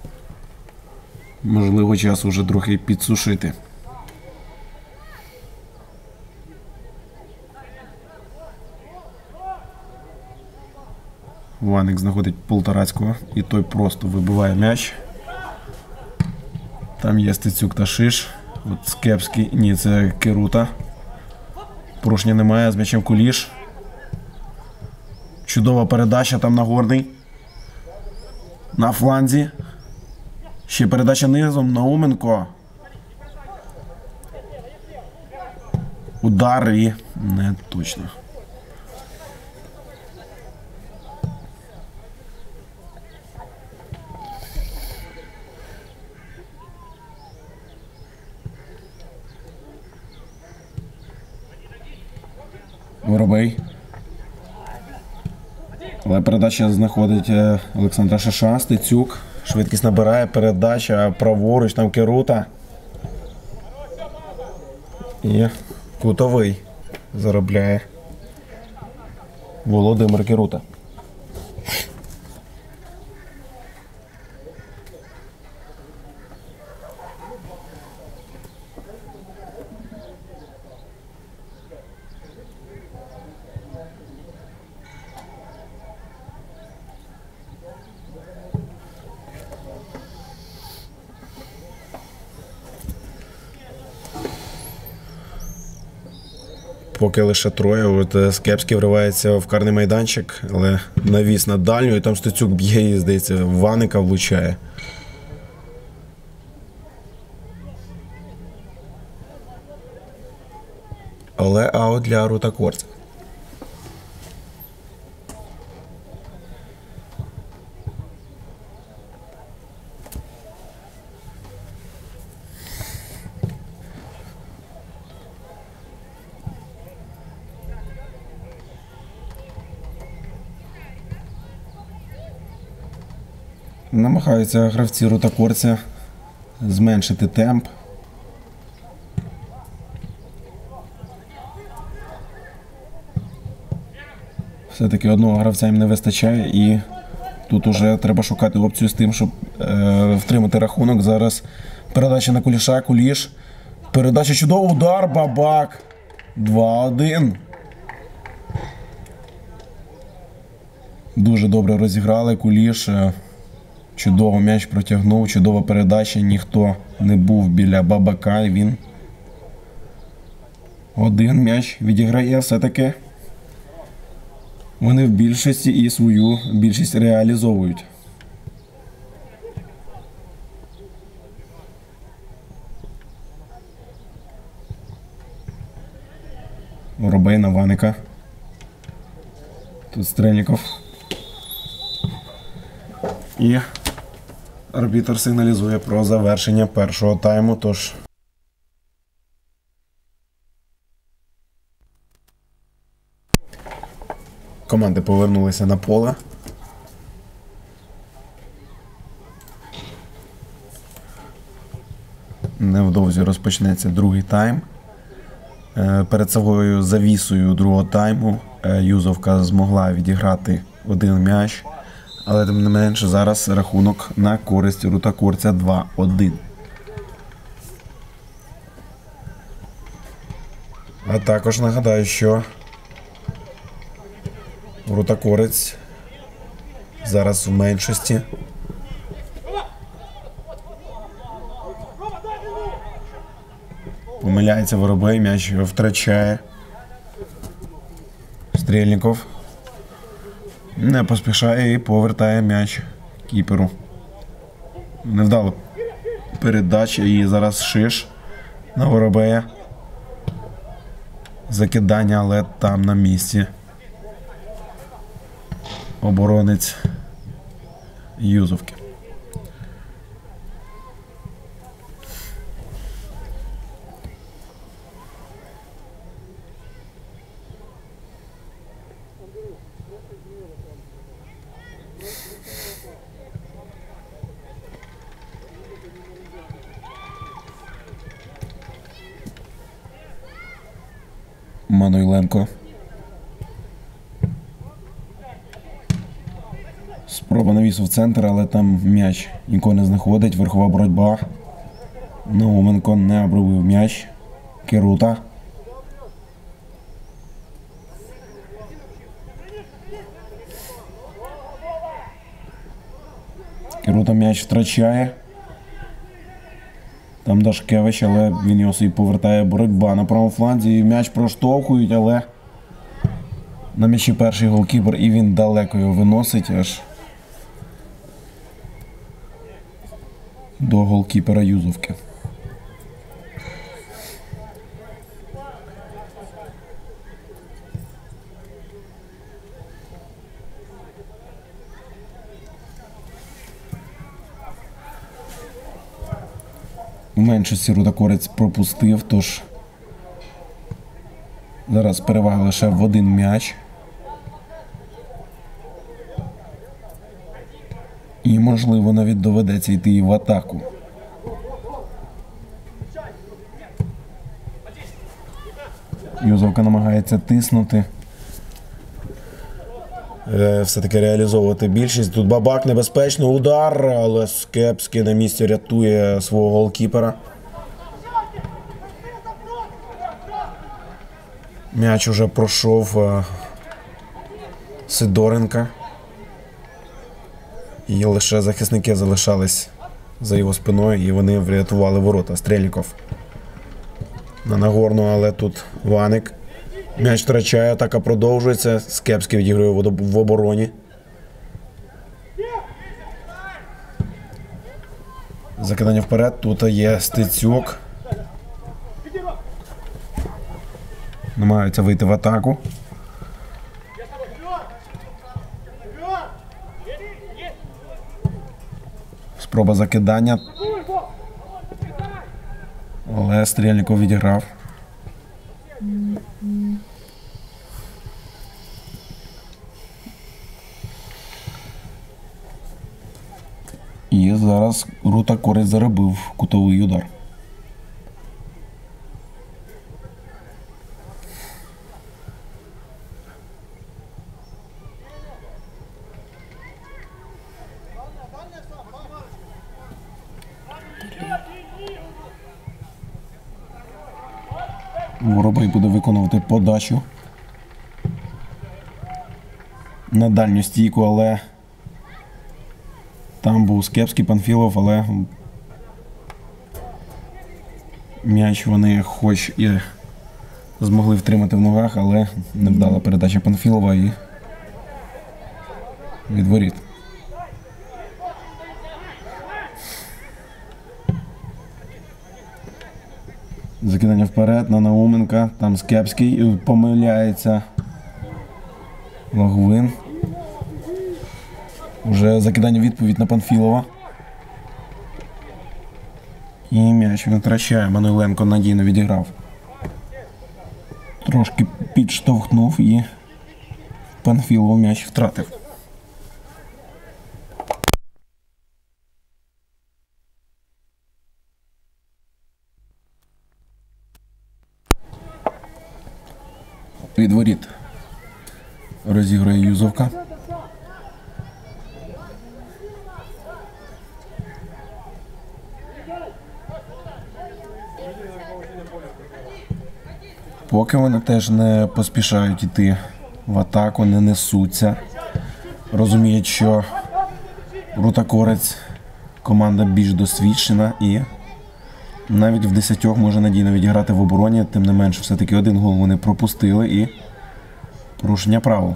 можливо час уже трохи підсушити. Ваник знаходить Полторацького і той просто вибиває м'яч. Там є Стецюк та Шиш. От Скепський, ні, це Керута. Порушення немає, з м'ячем Куліш. Чудова передача там на горний. На фланзі. Ще передача низом, Науменко. Удар і не точно. Воробей. Але передача знаходить Олександра Шиша. Стецюк. Швидкість набирає. Передача праворуч. Там Керута. І кутовий заробляє Володимир Керута. Поки лише троє, от Скепський вривається в карний майданчик, але навіс на дальню, і там Стецюк б'є і, здається, Ваника влучає. Але аут для Рутакорця. Намагаються гравці Рутакорця зменшити темп. Все-таки одного гравця їм не вистачає, і тут уже треба шукати опцію з тим, щоб е, втримати рахунок. Зараз передача на Куліша, Куліш. Передача, чудовий удар, Бабак. два один. Дуже добре розіграли, Куліш. Чудово м'яч протягнув, чудова передача, ніхто не був біля Бабака, і він один м'яч відіграє. Все-таки вони в більшості і свою більшість реалізовують. Воробей на Ваника. Тут Стрельников. І арбітр сигналізує про завершення першого тайму, тож команди повернулися на поле. Невдовзі розпочнеться другий тайм. Перед собою завісою другого тайму Юзовка змогла відіграти один м'яч. Але тим не менше зараз рахунок на користь Рутакорця два один. А також нагадаю, що Рутакорець зараз в меншості. Помиляється Воробей, м'яч втрачає. Стрельников не поспішає і повертає м'яч кіперу. Невдало передача, і зараз Шиш на Воробея. Закидання, але там на місці оборонець Юзовки. Манойленко. Спроба навісу в центр, але там м'яч нікого не знаходить. Верхова боротьба. Науменко не обробив м'яч. Кирута. Кирута м'яч втрачає. Там Дашкевич, але він його собі повертає. Боротьба на правому фланзі. М'яч проштовхують, але на м'ячі перший голкіпер і він далеко його виносить аж до голкіпера Юзовки. В меншості Рудакорець пропустив, тож зараз перевага лише в один м'яч. І, можливо, навіть доведеться йти і в атаку. Юзовка намагається тиснути. Все-таки реалізовувати більшість. Тут Бабак, небезпечно, удар, але Скепський на місці рятує свого голкіпера. М'яч уже пройшов Сидоренка. І лише захисники залишались за його спиною, і вони врятували ворота. Стрельников на Нагорну, але тут Ваник. М'яч втрачає, атака продовжується. Скепський відігрує в обороні. Закидання вперед, тут є Стецюк. Намагаються вийти в атаку. Спроба закидання. Але Стрельников відіграв. І зараз Рудакорець заробив кутовий удар. Воробей буде виконувати подачу на дальню стійку, але там був Скепський, Панфілов, але м'яч вони хоч і змогли втримати в ногах, але не вдала передача Панфілова і від воріт. Закидання вперед на Науменка, там Скепський, помиляється Логвин. Уже закидання відповідь на Панфілова. І м'яч він втрачає. Манойленко надійно відіграв. Трошки підштовхнув і Панфілов м'яч втратив. Від воріт розігрує Юзовка. Поки вони теж не поспішають йти в атаку, не несуться. Розуміють, що Рудакорець команда більш досвідчена і навіть в десятьох може надійно відіграти в обороні. Тим не менш, все-таки один гол вони пропустили і порушення правил.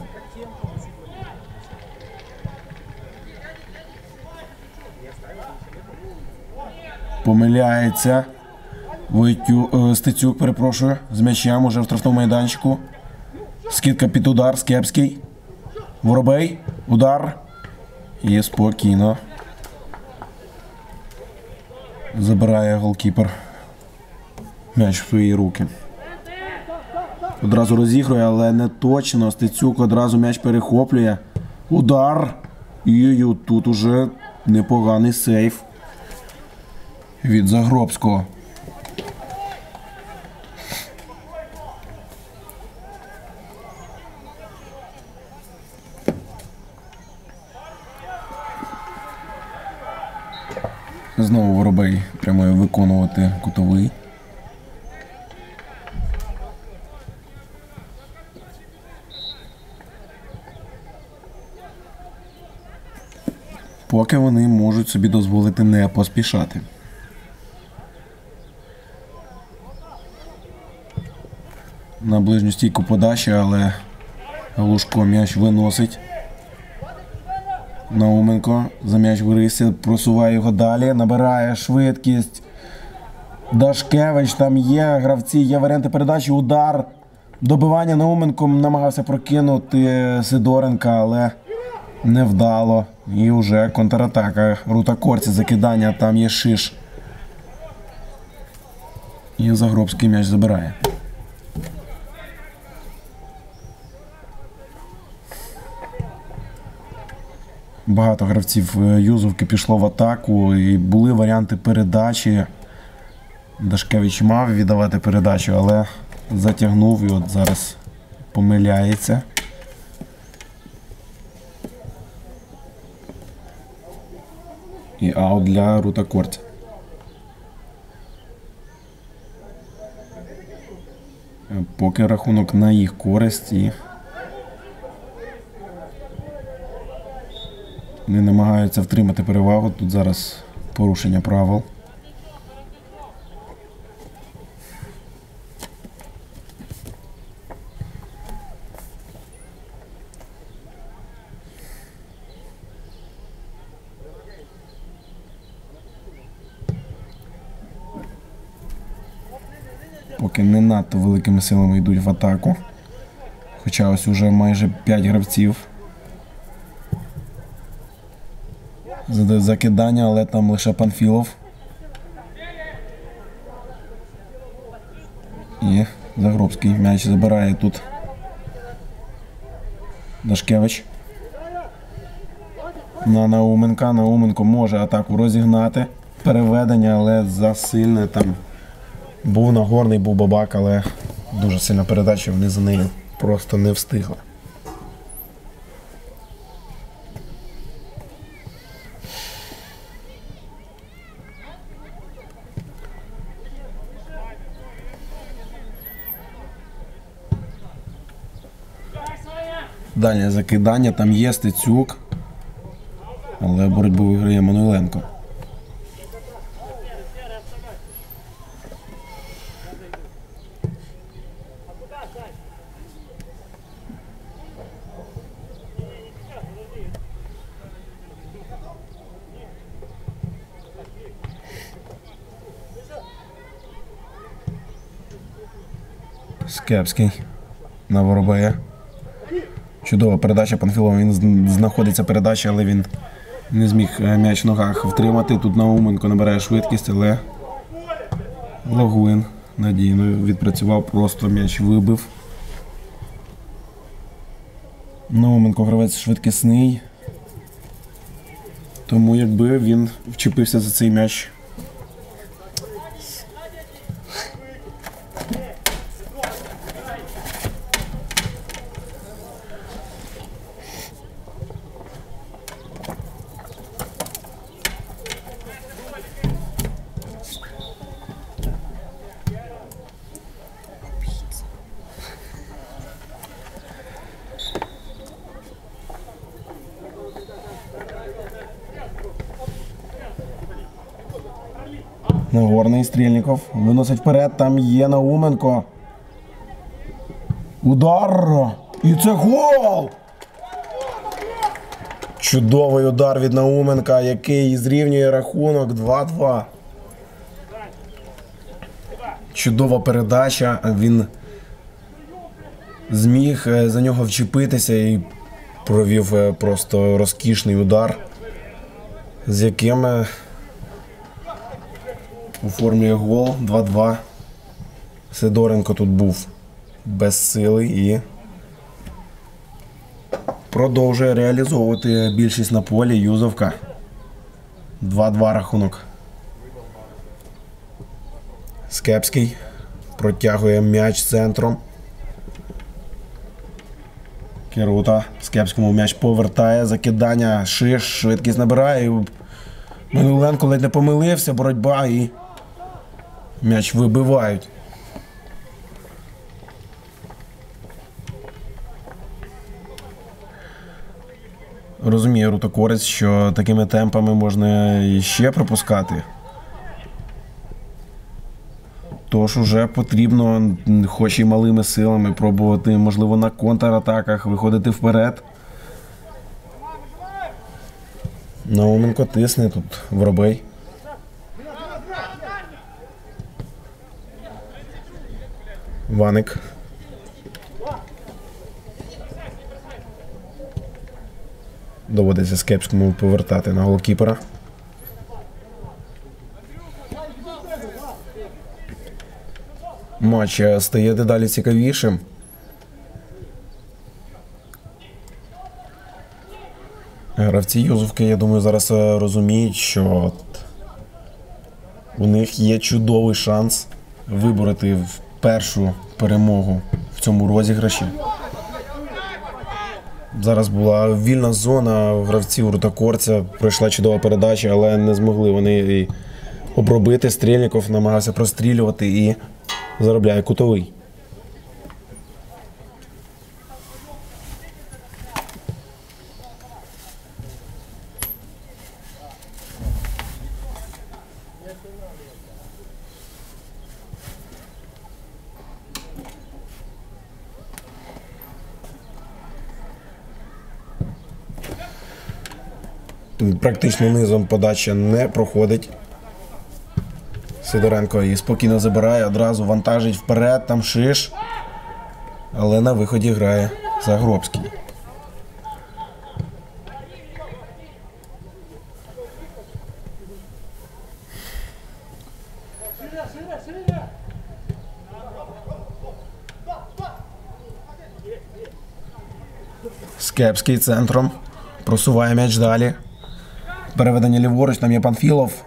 Помиляється. Войтю, Стецюк, перепрошую, з м'ячем уже в штрафному майданчику. Скидка під удар, Скепський. Воробей, удар. І спокійно забирає голкіпер м'яч в свої руки. Одразу розігрує, але не точно. Стецюк одразу м'яч перехоплює. Удар. І тут уже непоганий сейф від Загробського. Знову Воробей прямує виконувати кутовий. Поки вони можуть собі дозволити не поспішати. На ближню стійку подачі, але Глушко м'яч виносить. Науменко за м'яч вирився, просуває його далі, набирає швидкість. Дашкевич, там є гравці, є варіанти передачі, удар. Добивання. Науменко намагався прокинути Сидоренка, але невдало. І вже контратака. Рутакорці, закидання, там є Шиш. І Загробський м'яч забирає. Багато гравців Юзовки пішло в атаку і були варіанти передачі. Дашкевич мав віддавати передачу, але затягнув і от зараз помиляється. І аут для Рутакорця. Поки рахунок на їх користь і вони намагаються втримати перевагу. Тут зараз порушення правил. Поки не надто великими силами йдуть в атаку. Хоча ось уже майже п'ять гравців. Задають закидання, але там лише Панфілов. І Загробський м'яч забирає тут Дашкевич. На Науменка. Науменко може атаку розігнати. Переведення, але засильне там. Був Нагорний, був Бабак, але дуже сильна передача, вони за нею просто не встигли. Дальнє закидання, там є Стецюк, але боротьбу виграє Мануйленко. Скепський на Воробея. Чудова передача Панфілова, він знаходиться передача, але він не зміг м'яч в ногах втримати. Тут Науменко набирає швидкість, але Лагуін надійно відпрацював, просто м'яч вибив. Науменко гравець швидкісний, тому якби він вчепився за цей м'яч. Нагорний, Стрільников виносить вперед, там є Науменко. Удар! І це гол! Чудовий удар від Науменка, який зрівнює рахунок два-два. Чудова передача, він зміг за нього вчепитися і провів просто розкішний удар, з яким оформлює гол. Два-два. Сидоренко тут був без сили і продовжує реалізовувати більшість на полі Юзовка. два-два рахунок. Скепський протягує м'яч центром. Кірута. Скепському м'яч повертає. Закидання. Шиш. Швидкість набирає. Минуленко ледь не помилився. Боротьба і м'яч вибивають. Розумію Рутокорець, що такими темпами можна іще пропускати. Тож уже потрібно, хоч і малими силами, пробувати, можливо, на контратаках виходити вперед. Науменко тисне тут Воробей. Ваник. Доводиться Скепському повертати на голкіпера. Матч стає дедалі цікавішим. Гравці Юзовки, я думаю, зараз розуміють, що от у них є чудовий шанс вибороти першу перемогу в цьому розіграші. Зараз була вільна зона у гравців Рутокорця, пройшла чудова передача, але не змогли вони і обробити. Стрільников намагався прострілювати і заробляє кутовий. Практично низом подача не проходить. Сидоренко її спокійно забирає, одразу вантажить вперед, там Шиш. Але на виході грає Загробський. Скепський центром. Просуває м'яч далі. Переведення ліворуч, там є Панфілов.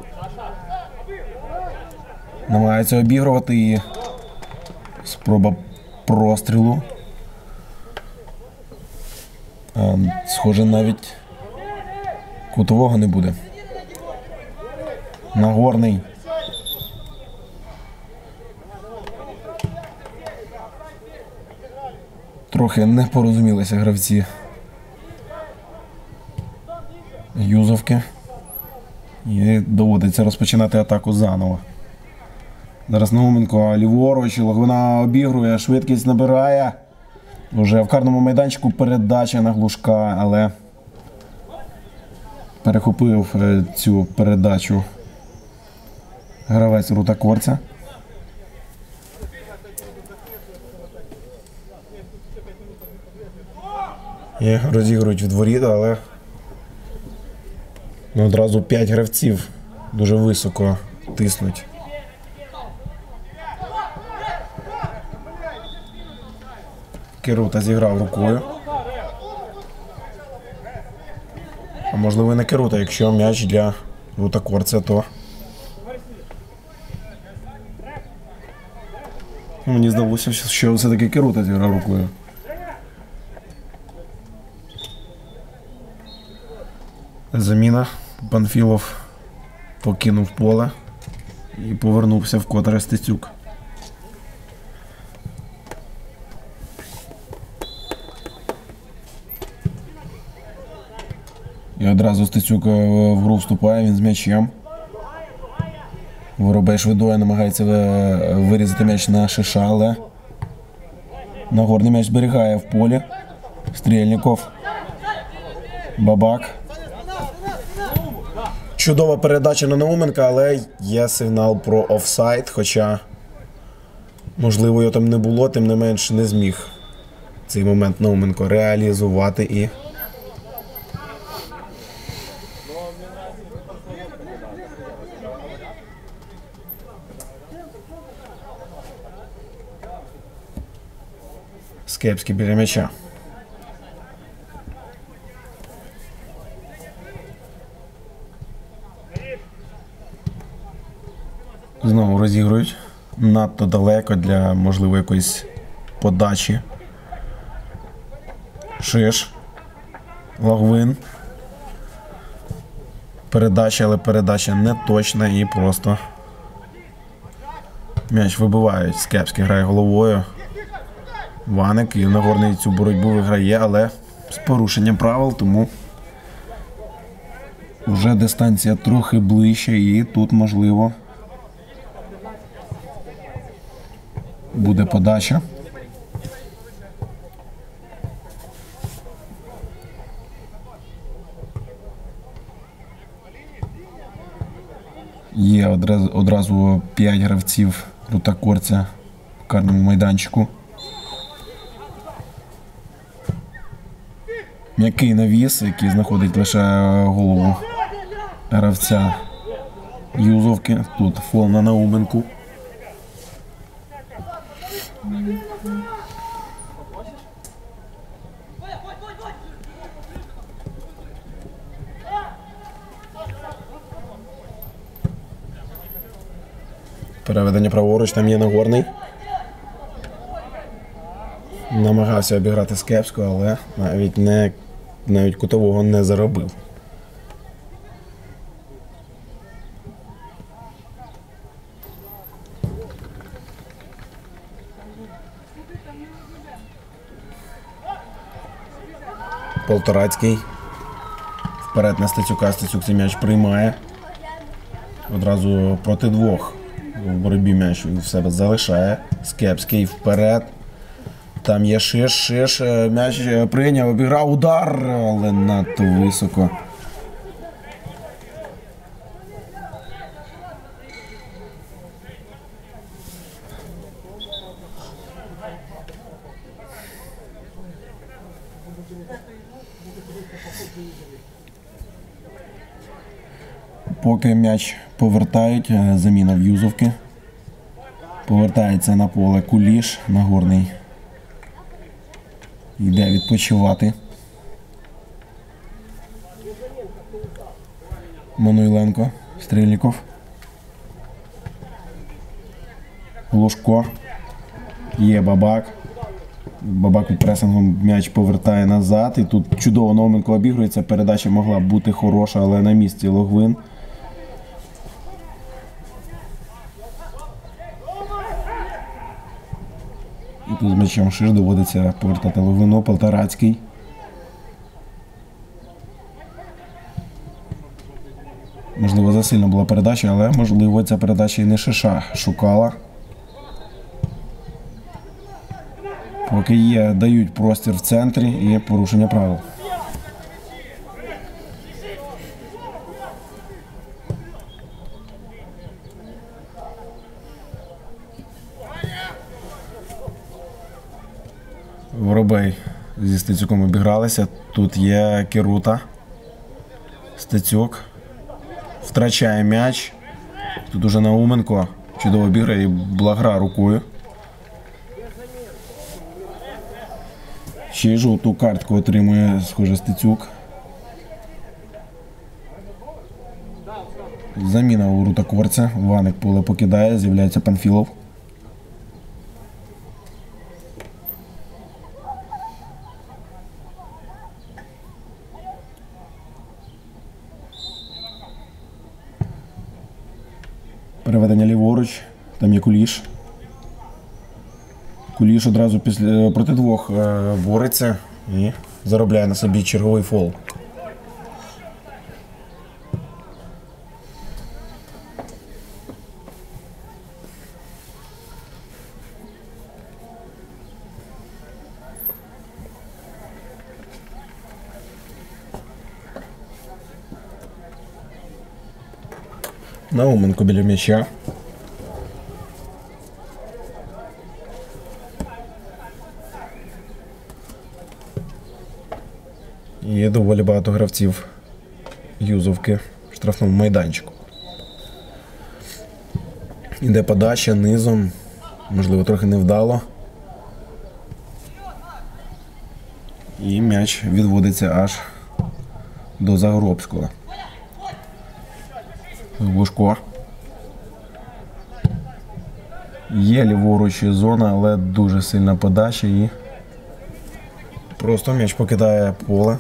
Намагається обігрувати і спроба прострілу. А, схоже, навіть кутового не буде. Нагорний. Трохи не порозумілися гравці Юзовки. І доводиться розпочинати атаку заново. Зараз Науменко ліворуч, Логвина обігрує, швидкість набирає. Уже в карному майданчику передача на Глушка, але перехопив цю передачу гравець Рутокорця. І розігрують в дворі, але одразу п'ять гравців дуже високо тиснуть. Кірута зіграв рукою. А можливо і не Кірута, якщо м'яч для Рутокорця, то мені здалося, що все-таки Кірута зіграв рукою. Заміна. Панфілов покинув поле і повернувся вкотре Стецюк. І одразу Стецюк в гру вступає, він з м'ячем. Воробей швидою намагається вирізати м'яч на Шиша, але Нагорний м'яч зберігає в полі. Стрільников. Бабак. Чудова передача на Науменка, але є сигнал про офсайд, хоча, можливо, його там не було, тим не менш не зміг цей момент Науменко реалізувати і Скепський біля м'яча. Знову розігрують. Надто далеко для, можливо, якоїсь подачі. Шиш. Лагвин. Передача, але передача не точна і просто. М'яч вибивають. Скепський грає головою. Ваник і Нагорний цю боротьбу виграє, але з порушенням правил, тому вже дистанція трохи ближче і тут, можливо, буде подача. Є одразу, одразу п'ять гравців Рутакорця в карному майданчику. М'який навіс, який знаходить лише голову гравця Юзовки. Тут фол на Науменку. Переведення праворуч, там є Нагорний. Намагався обіграти Скепського, але навіть, не, навіть кутового не заробив. Полторацький. Вперед на Стецюка. Стецюк цей м'яч приймає. Одразу проти двох. В боротьбі м'яч в себе залишає. Скепський вперед. Там є Шиш. Шиш. М'яч прийняв, обіграв, удар, але надто високо. Поки м'яч повертають, заміна в Юзовки. Повертається на поле Куліш, Нагорний йде відпочивати. Мануйленко, Стрільников. Лужко. Є Бабак. Бабак під пресингом м'яч повертає назад. І тут чудово Науменко обігрується. Передача могла б бути хороша, але на місці Логвин. І тут з м'ячем Шиш доводиться повертати Логвину. Полторацький. Можливо, засильно була передача, але можливо ця передача і не Шиша шукала. Поки є, дають простір в центрі і порушення правил. Воробей зі Стецюком обігралися. Тут є Кірута. Стецюк втрачає м'яч. Тут уже Науменко чудово обіграє і була гра рукою. Ще й жовту картку отримує, схоже, Стецюк. Заміна у Рутакорця. Ваник поле покидає, з'являється Панфілов. Переведення ліворуч. Там є Куліш. Куліш одразу після, проти двох е, бореться і заробляє на собі черговий фол. Науменко біля м'яча. Є доволі багато гравців Юзовки в штрафному майданчику. Іде подача низом, можливо, трохи невдало. І м'яч відводиться аж до Загробського. Глушко. Є ліворуч зона, але дуже сильна подача і просто м'яч покидає поле.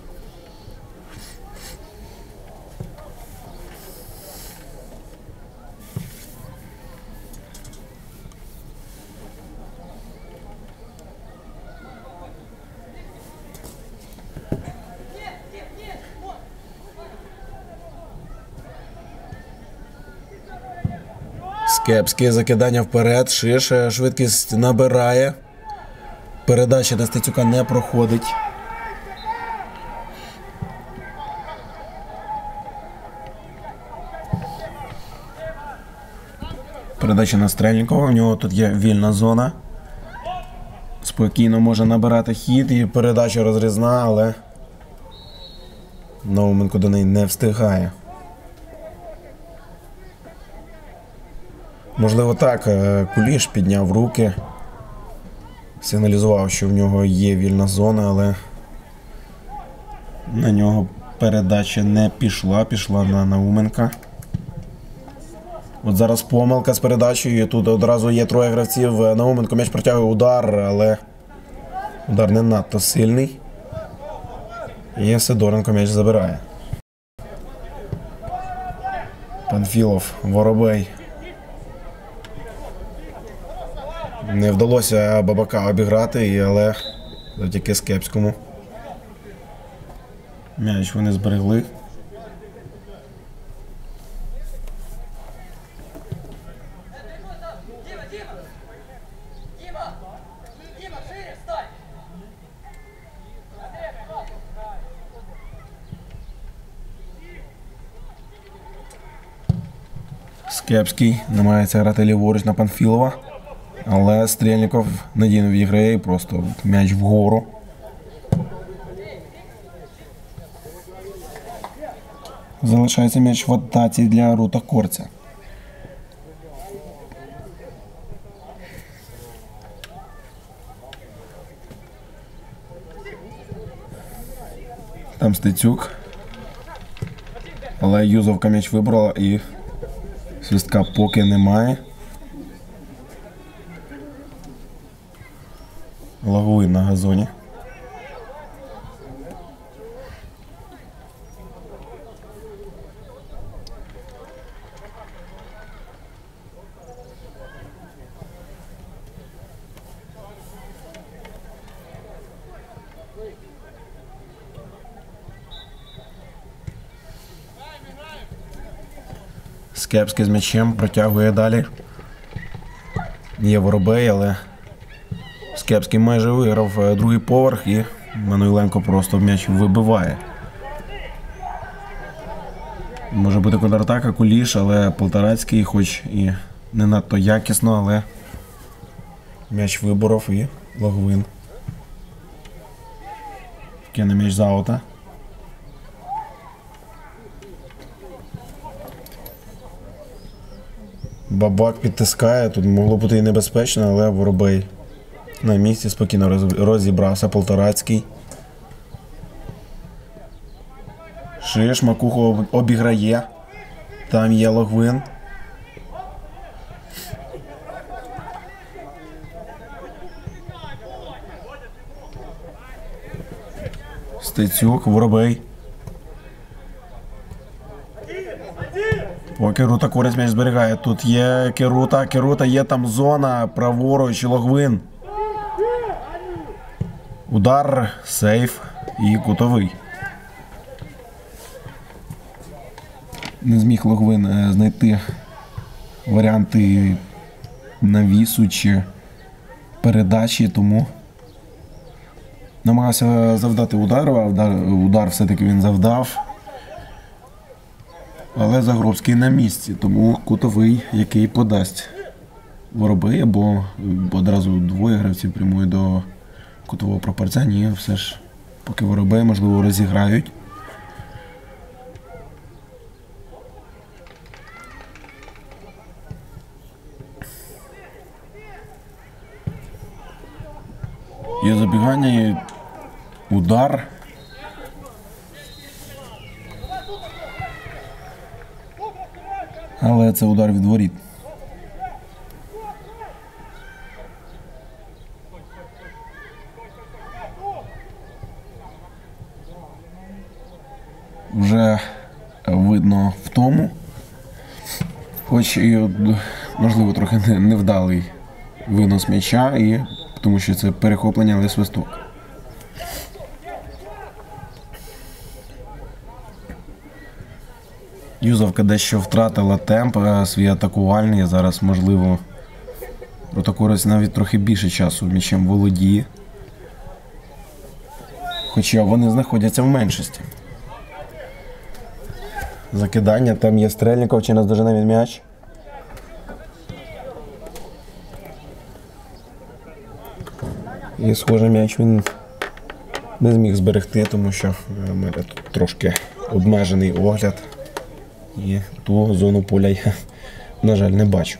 Скепське закидання вперед, Шиш швидкість набирає. Передача на Стецюка не проходить. Передача на Стрельникова, у нього тут є вільна зона. Спокійно може набирати хід і передача розрізна, але Науменко до неї не встигає. Можливо, так, Куліш підняв руки, сигналізував, що в нього є вільна зона, але на нього передача не пішла, пішла на Науменка. От зараз помилка з передачею, тут одразу є троє гравців, Науменко м'яч протягує удар, але удар не надто сильний. І Сидоренко м'яч забирає. Панфілов, Воробей. Не вдалося Бабака обіграти, але завдяки Скепському м'яч вони зберегли. Скепський намагається грати ліворуч на Панфілова, але Стрельников надійно відіграє і просто м'яч вгору. Залишається м'яч в атаці для Рута Корця. Там Стецюк. Але Юзовка м'яч вибрала і свистка поки немає. Лагуй на газоні. Скепський з м'ячем протягує далі. Є Воробей, але Скепський майже виграв другий поверх і Мануйленко просто м'яч вибиває. Може бути контратака, Куліш, але Полторацький, хоч і не надто якісно, але м'яч виборов і Логвин. Кине м'яч за аута. Бабак підтискає, тут могло бути і небезпечно, але Воробей на місці спокійно розібрався. Полторацький. Шиш, Макухо обіграє. Там є Логвин. Стецюк, Воробей. О, Керута Корець м'яч зберігає. Тут є Керута, Керута, є там зона, праворуч, Логвин. Удар, сейф і кутовий. Не зміг Логвин знайти варіанти навісу чи передачі, тому намагався завдати удару, а удар, удар все-таки він завдав. Але Загробський на місці, тому кутовий, який подасть Воробей, або одразу двоє гравців прямують до кутового прапорця. Ні, все ж поки Воробей, можливо, розіграють. Є забігання і удар. Але це удар від воріт. Вже видно втому. Хоч і, можливо, трохи невдалий винос м'яча, і, тому що це перехоплення, але свисток. Юзовка дещо втратила темп свій атакувальний. Зараз, можливо, Рута Корець навіть трохи більше часу м'ячем володіє. Хоча вони знаходяться в меншості. Закидання, там є Стрельников, чи наздожене він м'яч. І, схоже, м'яч він не зміг зберегти, тому що в мене тут трошки обмежений огляд. І ту зону поля я, на жаль, не бачу.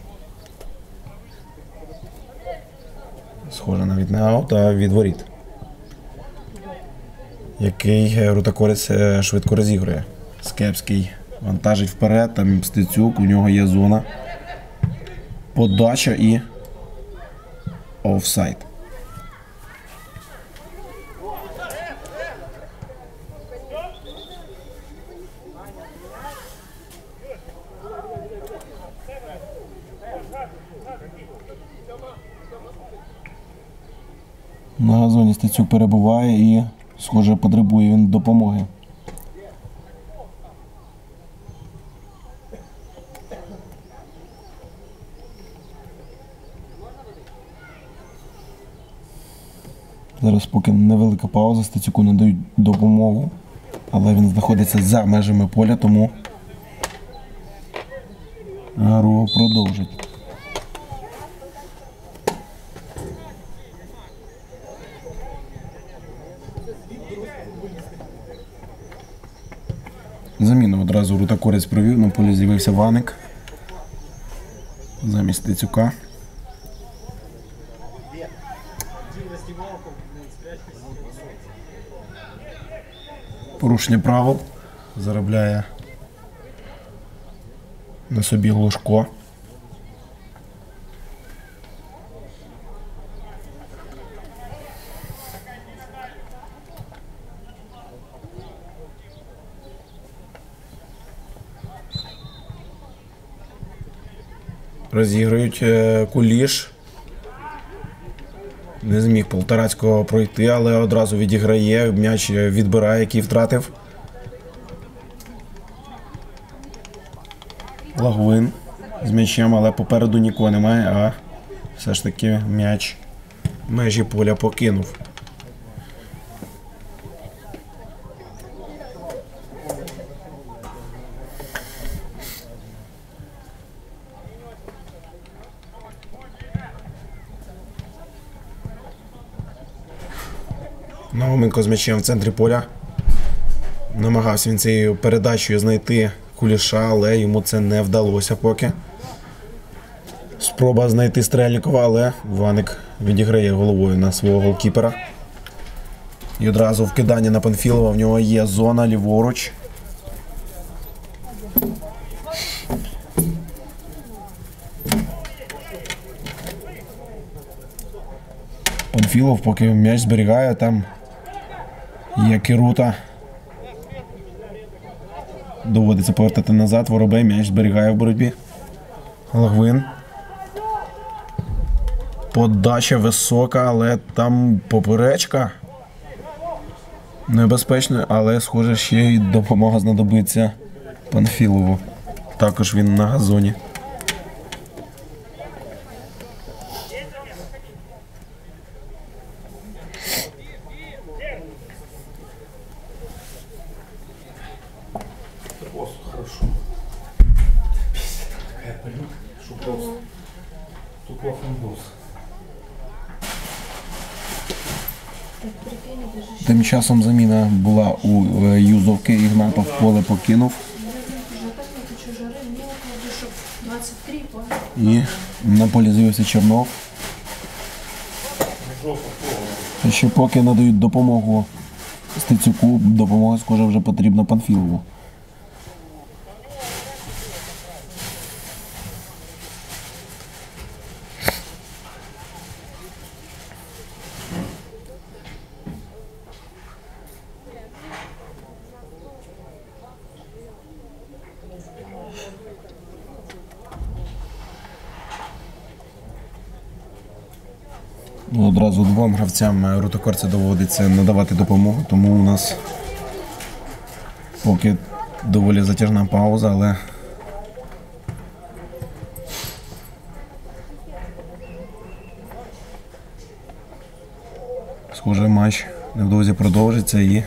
Схоже навіть не аут, а від воріт, який Рута Корець швидко розігрує. Скепський вантажить вперед, там Стецюк, у нього є зона. Подача і офсайд. На газоні Стецюк перебуває і, схоже, потребує він допомоги. Зараз поки невелика пауза, Стецюку надають допомогу, але він знаходиться за межами поля, тому гру продовжить. Заміну одразу Рута Корець провів, на полі з'явився Ваник замість Стецюка. Порушення правил заробляє на собі Глушко. Розіграють Куліш. Не зміг Полторацького пройти, але одразу відіграє, м'яч відбирає, який втратив. Лагвин з м'ячем, але попереду нікого немає, а все ж таки м'яч межі поля покинув. Науменко з м'ячем в центрі поля. Намагався він цією передачею знайти Куліша, але йому це не вдалося поки. Спроба знайти Стрельникова, але Ваник відіграє головою на свого голкіпера. І одразу вкидання на Панфілова, в нього є зона ліворуч. Панфілов поки м'яч зберігає, там є Кирута. Доводиться повертати назад, Воробей м'яч зберігає в боротьбі. Лагвин. Подача висока, але там поперечка. Небезпечно, але, схоже, ще й допомога знадобиться Панфілову. Також він на газоні. Тим часом заміна була у Юзовки, Ігнатов поле покинув. І на полі з'явився Чернов. Ще поки надають допомогу Стецюку допомога, схоже, вже потрібна Панфілову. Одразу двом гравцям Рутокорця доводиться надавати допомогу, тому у нас поки доволі затяжна пауза, але схоже, матч невдовзі продовжиться і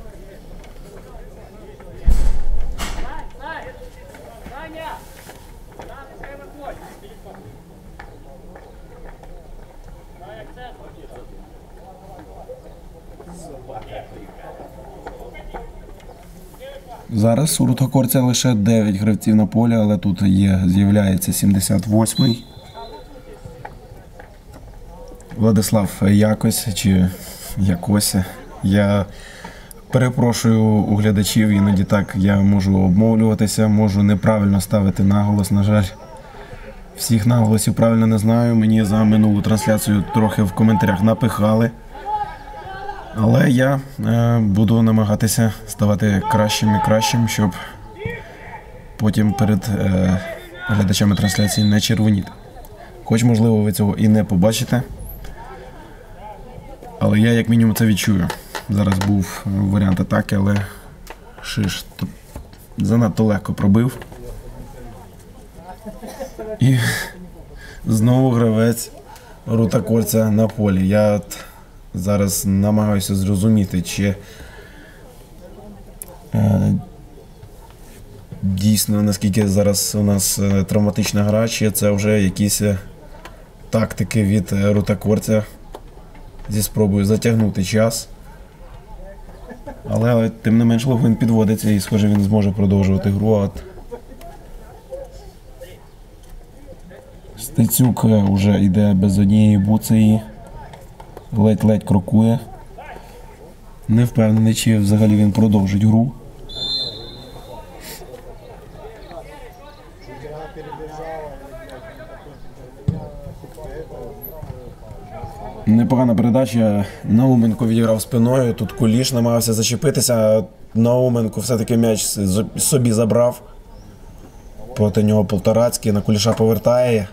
зараз у Рутокорця лише дев'ять гравців на полі, але тут є, з'являється сімдесят восьмий. Владислав Якось, чи Якось. Я перепрошую у глядачів, іноді так я можу обмовлюватися, можу неправильно ставити наголос, на жаль. Всіх наголосів правильно не знаю, мені за минулу трансляцію трохи в коментарях напихали. Але я е, буду намагатися ставати кращим і кращим, щоб потім перед е, глядачами трансляції не червоніти. Хоч, можливо, ви цього і не побачите, але я як мінімум це відчую. Зараз був варіант атаки, але Шиш занадто легко пробив. І знову гравець Рутокорця на полі. Я зараз намагаюся зрозуміти, чи е, дійсно, наскільки зараз у нас е, травматична гра, чи це вже якісь е, тактики від е, Рутокорця зі спробою затягнути час. Але, але тим не менш Логвин підводиться і, схоже, він зможе продовжувати гру. От Стецюк вже йде без однієї буци і ледь-ледь крокує. Не впевнений, чи взагалі він продовжить гру. Непогана передача. Науменко відіграв спиною. Тут Куліш намагався зачепитися. Науменко все-таки м'яч собі забрав. Проти нього Полторацький. На Куліша повертає.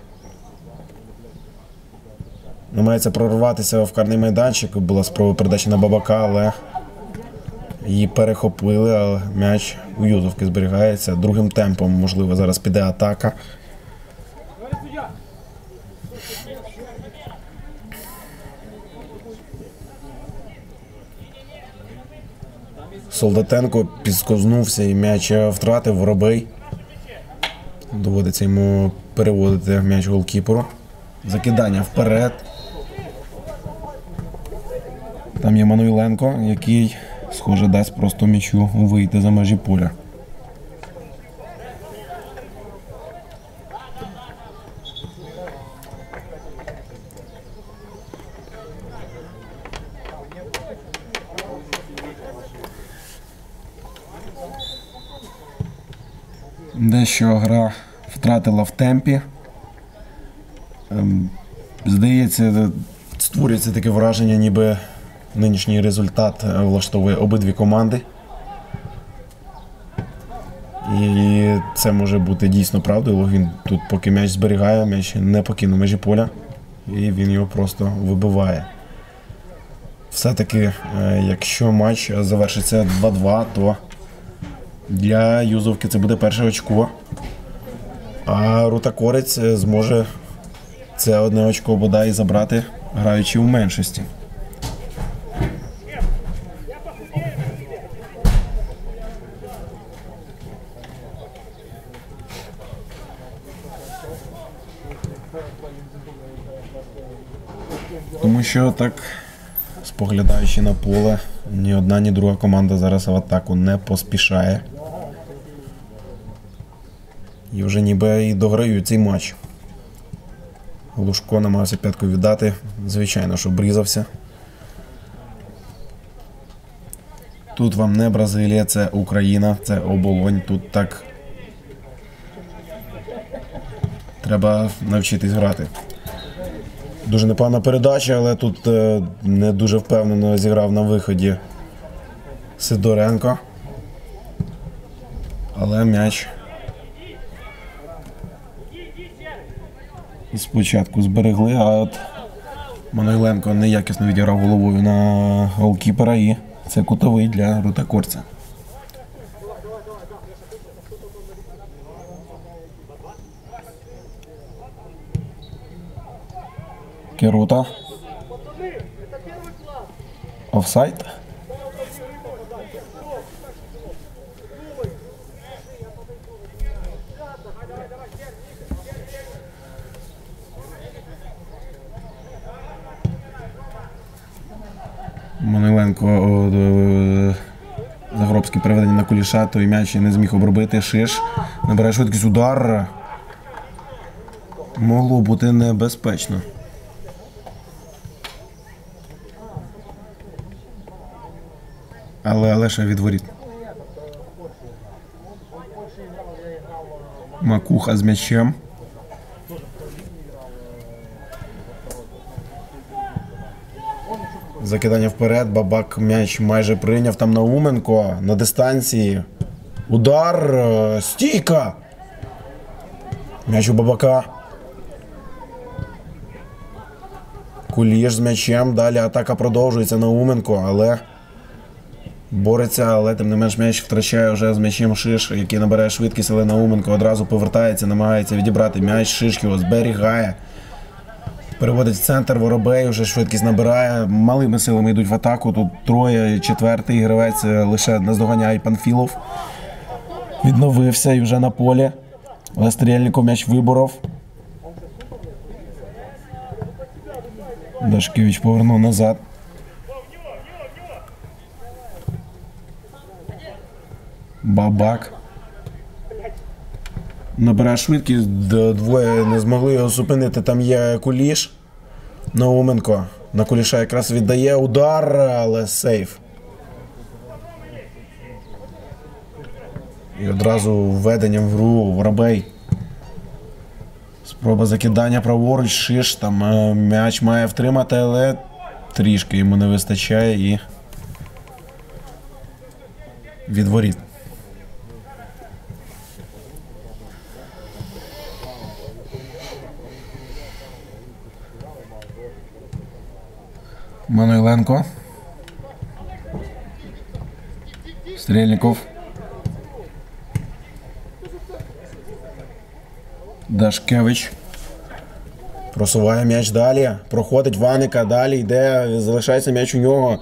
Намагається прорватися в карний майданчик. Була спроба передачі на Бабака, але її перехопили, але м'яч у Юзовки зберігається. Другим темпом, можливо, зараз піде атака. Солдатенко підсковзнувся і м'яч втратив. Воробей. Доводиться йому переводити м'яч голкіперу. Закидання вперед. Там є Мануйленко, який, схоже, дасть просто м'ячу вийти за межі поля. Дещо гра втратила в темпі. Здається, створюється таке враження, ніби нинішній результат влаштовує обидві команди. І це може бути дійсно правдою. Логвін тут поки м'яч зберігає, м'яч не покинув межі поля. І він його просто вибиває. Все-таки, якщо матч завершиться два-два, то для Юзовки це буде перше очко. А Рутокорець зможе це одне очко бодай забрати, граючи у меншості. Тому що так, споглядаючи на поле, ні одна, ні друга команда зараз в атаку не поспішає. І вже ніби і дограють цей матч. Лужко намагався п'яткою віддати. Звичайно, що брізався. Тут вам не Бразилія, це Україна, це оболонь. Тут так треба навчитись грати. Дуже непогана передача, але тут е, не дуже впевнено зіграв на виході Сидоренко. Але м'яч спочатку зберегли, а от Манойленко неякісно відіграв головою на голкіпера, і це кутовий для Рутакорця. Кірута. Офсайд. Манойленко, Загробський переведення на Куліша, той м'яч не зміг обробити. Шиш набирає швидкість, удар. Могло бути небезпечно. Але Алеша від воріт. Макуха з м'ячем. Закидання вперед, Бабак м'яч майже прийняв, там Науменко на дистанції. Удар, стійка! М'яч у Бабака. Куліш з м'ячем, далі атака продовжується, Науменко, але бореться, але тим не менш м'яч втрачає вже з м'ячем Шиш, який набирає швидкість, але Науменко одразу повертається, намагається відібрати м'яч, Шиш його зберігає. Переводить в центр, Воробей вже швидкість набирає, малими силами йдуть в атаку, тут троє, четвертий гравець лише наздоганяє Панфілов. Відновився і вже на полі, але Стрєльніков м'яч виборов. Дашкевич повернув назад. Бабак. Набирає швидкість, двоє не змогли його зупинити, там є Куліш. Науменко на Куліша якраз віддає удар, але сейф. І одразу введенням в гру Воробей. Спроба закидання праворуч, Шиш, там м'яч має втримати, але трішки йому не вистачає і від воріт. Манойленко. Стрельников. Дашкевич. Просуває м'яч далі. Проходить Ваника, далі йде, залишається м'яч у нього.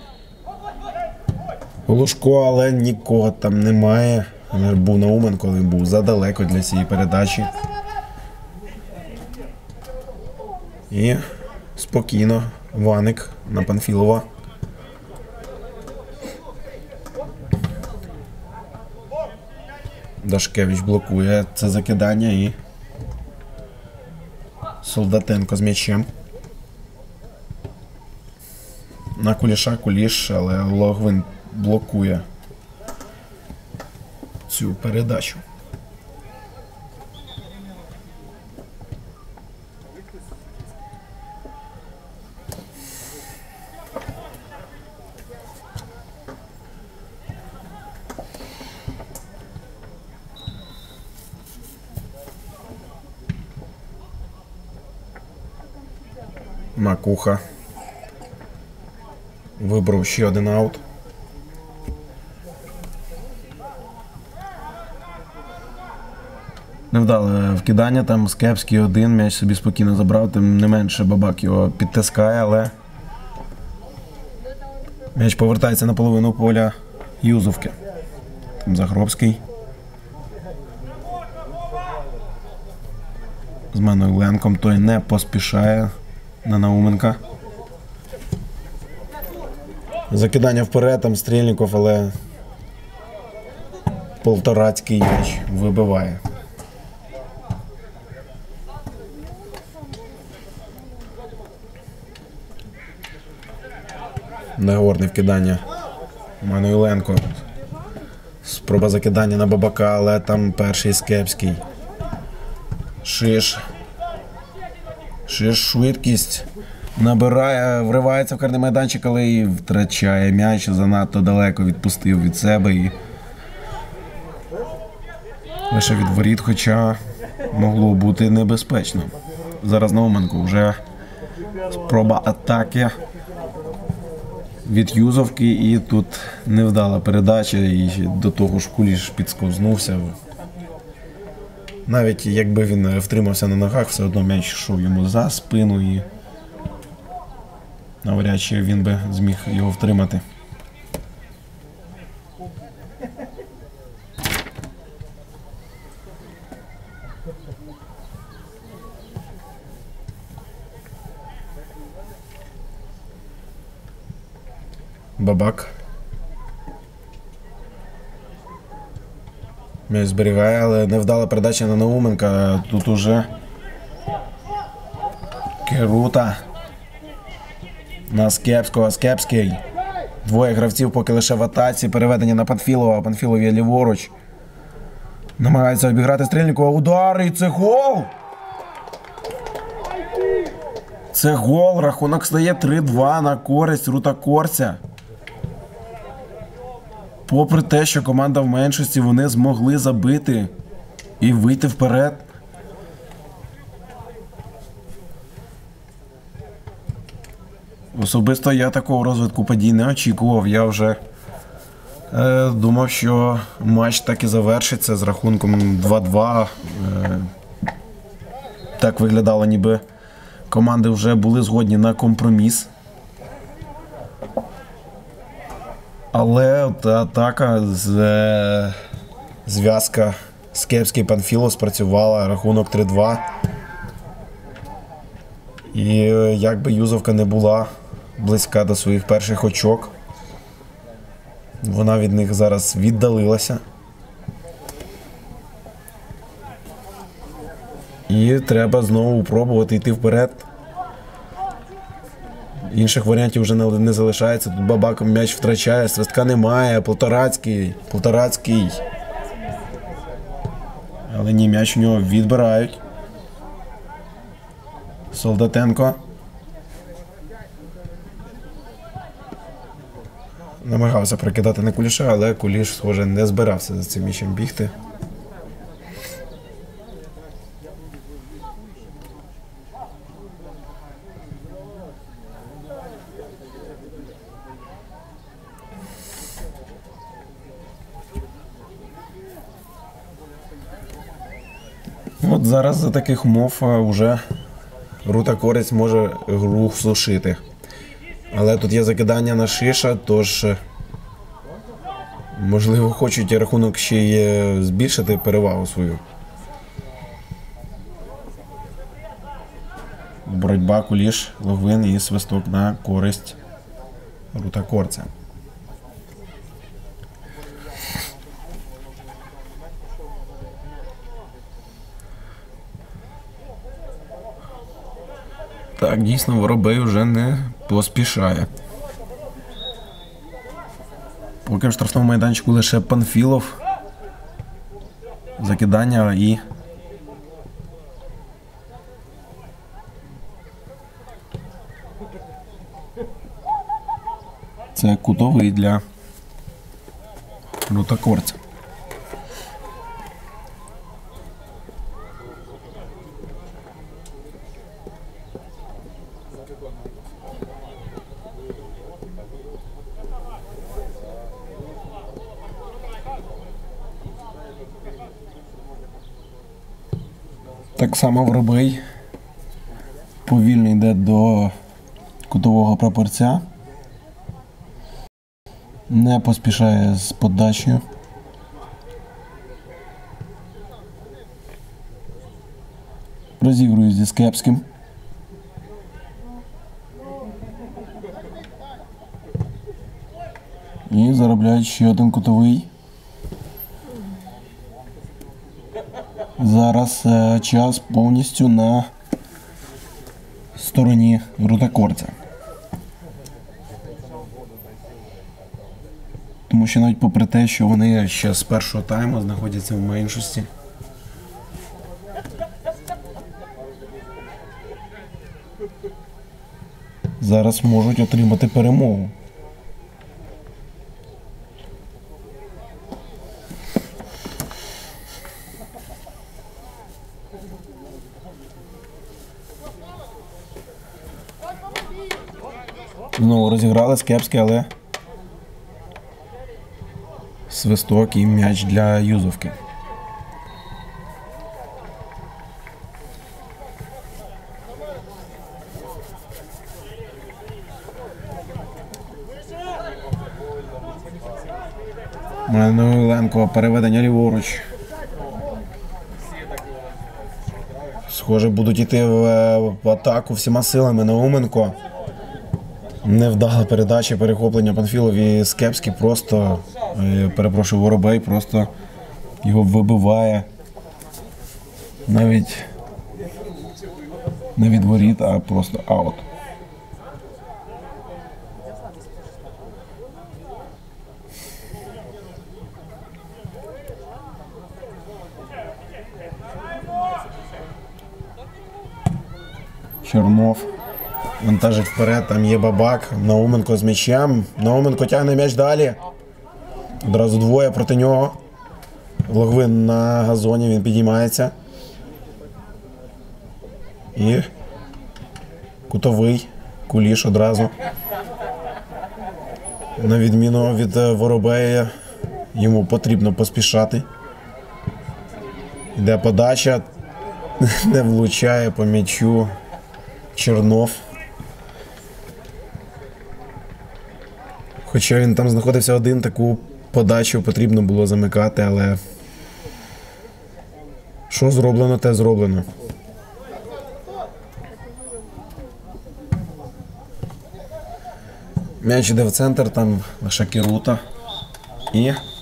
Лужко, але нікого там немає. Був Науменко, він був задалеко для цієї передачі. І спокійно Ваник на Панфілова. Дашкевич блокує це закидання і Солдатенко з м'ячем. На Куліша Куліш, але Логвин блокує цю передачу. Макуха вибрав ще один аут. Невдале вкидання, там Скепський один, м'яч собі спокійно забрав, тим не менше Бабак його підтискає, але м'яч повертається на половину поля Юзовки. Там Загробський. З Манойленком, той не поспішає на Науменка. Закидання вперед, там Стрельников, але Полторацький м'яч вибиває. Нагорне вкидання Мануйленко. Спроба закидання на Бабака, але там перший Скепський. Шиш. Шиш швидкість. Набирає, вривається в карний майданчик, але і втрачає м'яч. Занадто далеко відпустив від себе і лише від воріт, хоча могло бути небезпечно. Зараз Науменко вже спроба атаки від Юзовки, і тут невдала передача, і до того ж Куліш підсковзнувся. Навіть якби він втримався на ногах, все одно м'яч йшов йому за спину, і навряд чи він би зміг його втримати. Бабак. М'яч зберігає, але невдала передача на Науменка. Тут уже Керута на Скепського. Скепський. Двоє гравців поки лише в атаці. Переведення на Панфілова. Панфілов є ліворуч. Намагається обіграти Стрільникова. Удар, і це гол! Це гол. Рахунок стає три-два на користь Рутакорця. Попри те, що команда в меншості, вони змогли забити і вийти вперед. Особисто я такого розвитку подій не очікував. Я вже е, думав, що матч так і завершиться з рахунком два-два. Е, так виглядало, ніби команди вже були згодні на компроміс. Але от атака, з, е, зв'язка Скепський-Панфілов спрацювала, рахунок три-два. І як би Юзовка не була близька до своїх перших очок, вона від них зараз віддалилася. І треба знову пробувати йти вперед. Інших варіантів вже не, не залишається. Тут Бабак м'яч втрачає, свистка немає. Полторацький. Полторацький. Але ні, м'яч у нього відбирають. Солдатенко. Намагався прокидати на Куліша, але Куліш, схоже, не збирався за цим м'ячем бігти. От зараз за таких умов вже Рутакорець може гру сушити. Але тут є закидання на Шиша, тож можливо хочуть рахунок ще й збільшити перевагу свою. Боротьба Куліш, Логвин і свисток на користь Рутакорця. Так, дійсно, Воробей вже не поспішає. Поки в штрафному майданчику лише Панфілов. Закидання і... Це кутовий для Рутакорця. Так само Воробей повільно йде до кутового прапорця. Не поспішає з подачею. Розігрує зі Скепським. І заробляють ще один кутовий. Зараз е, час повністю на стороні Рутакорця. Тому що навіть попри те, що вони ще з першого тайму знаходяться в меншості. Зараз можуть отримати перемогу. Знову розіграли Скепський, але свисток і м'яч для Юзовки. Мануйленко, переведення ліворуч. Схоже, будуть йти в, в атаку всіма силами. Науменко. Невдала передача, перехоплення Панфілов і Скепський просто, перепрошую, Воробей просто його вибиває навіть не від воріт, а просто аут. Чернов вантажить вперед, там є Бабак, Науменко з м'ячем. Науменко тягне м'яч далі. Одразу двоє проти нього. Логвин на газоні, він підіймається. І кутовий, Куліш одразу. На відміну від Воробея, йому потрібно поспішати. Йде подача, не влучає по м'ячу Чернов. Хоча він там знаходився один, таку подачу потрібно було замикати, але що зроблено, те зроблено. М'яч іде в центр, там лише Кірута. І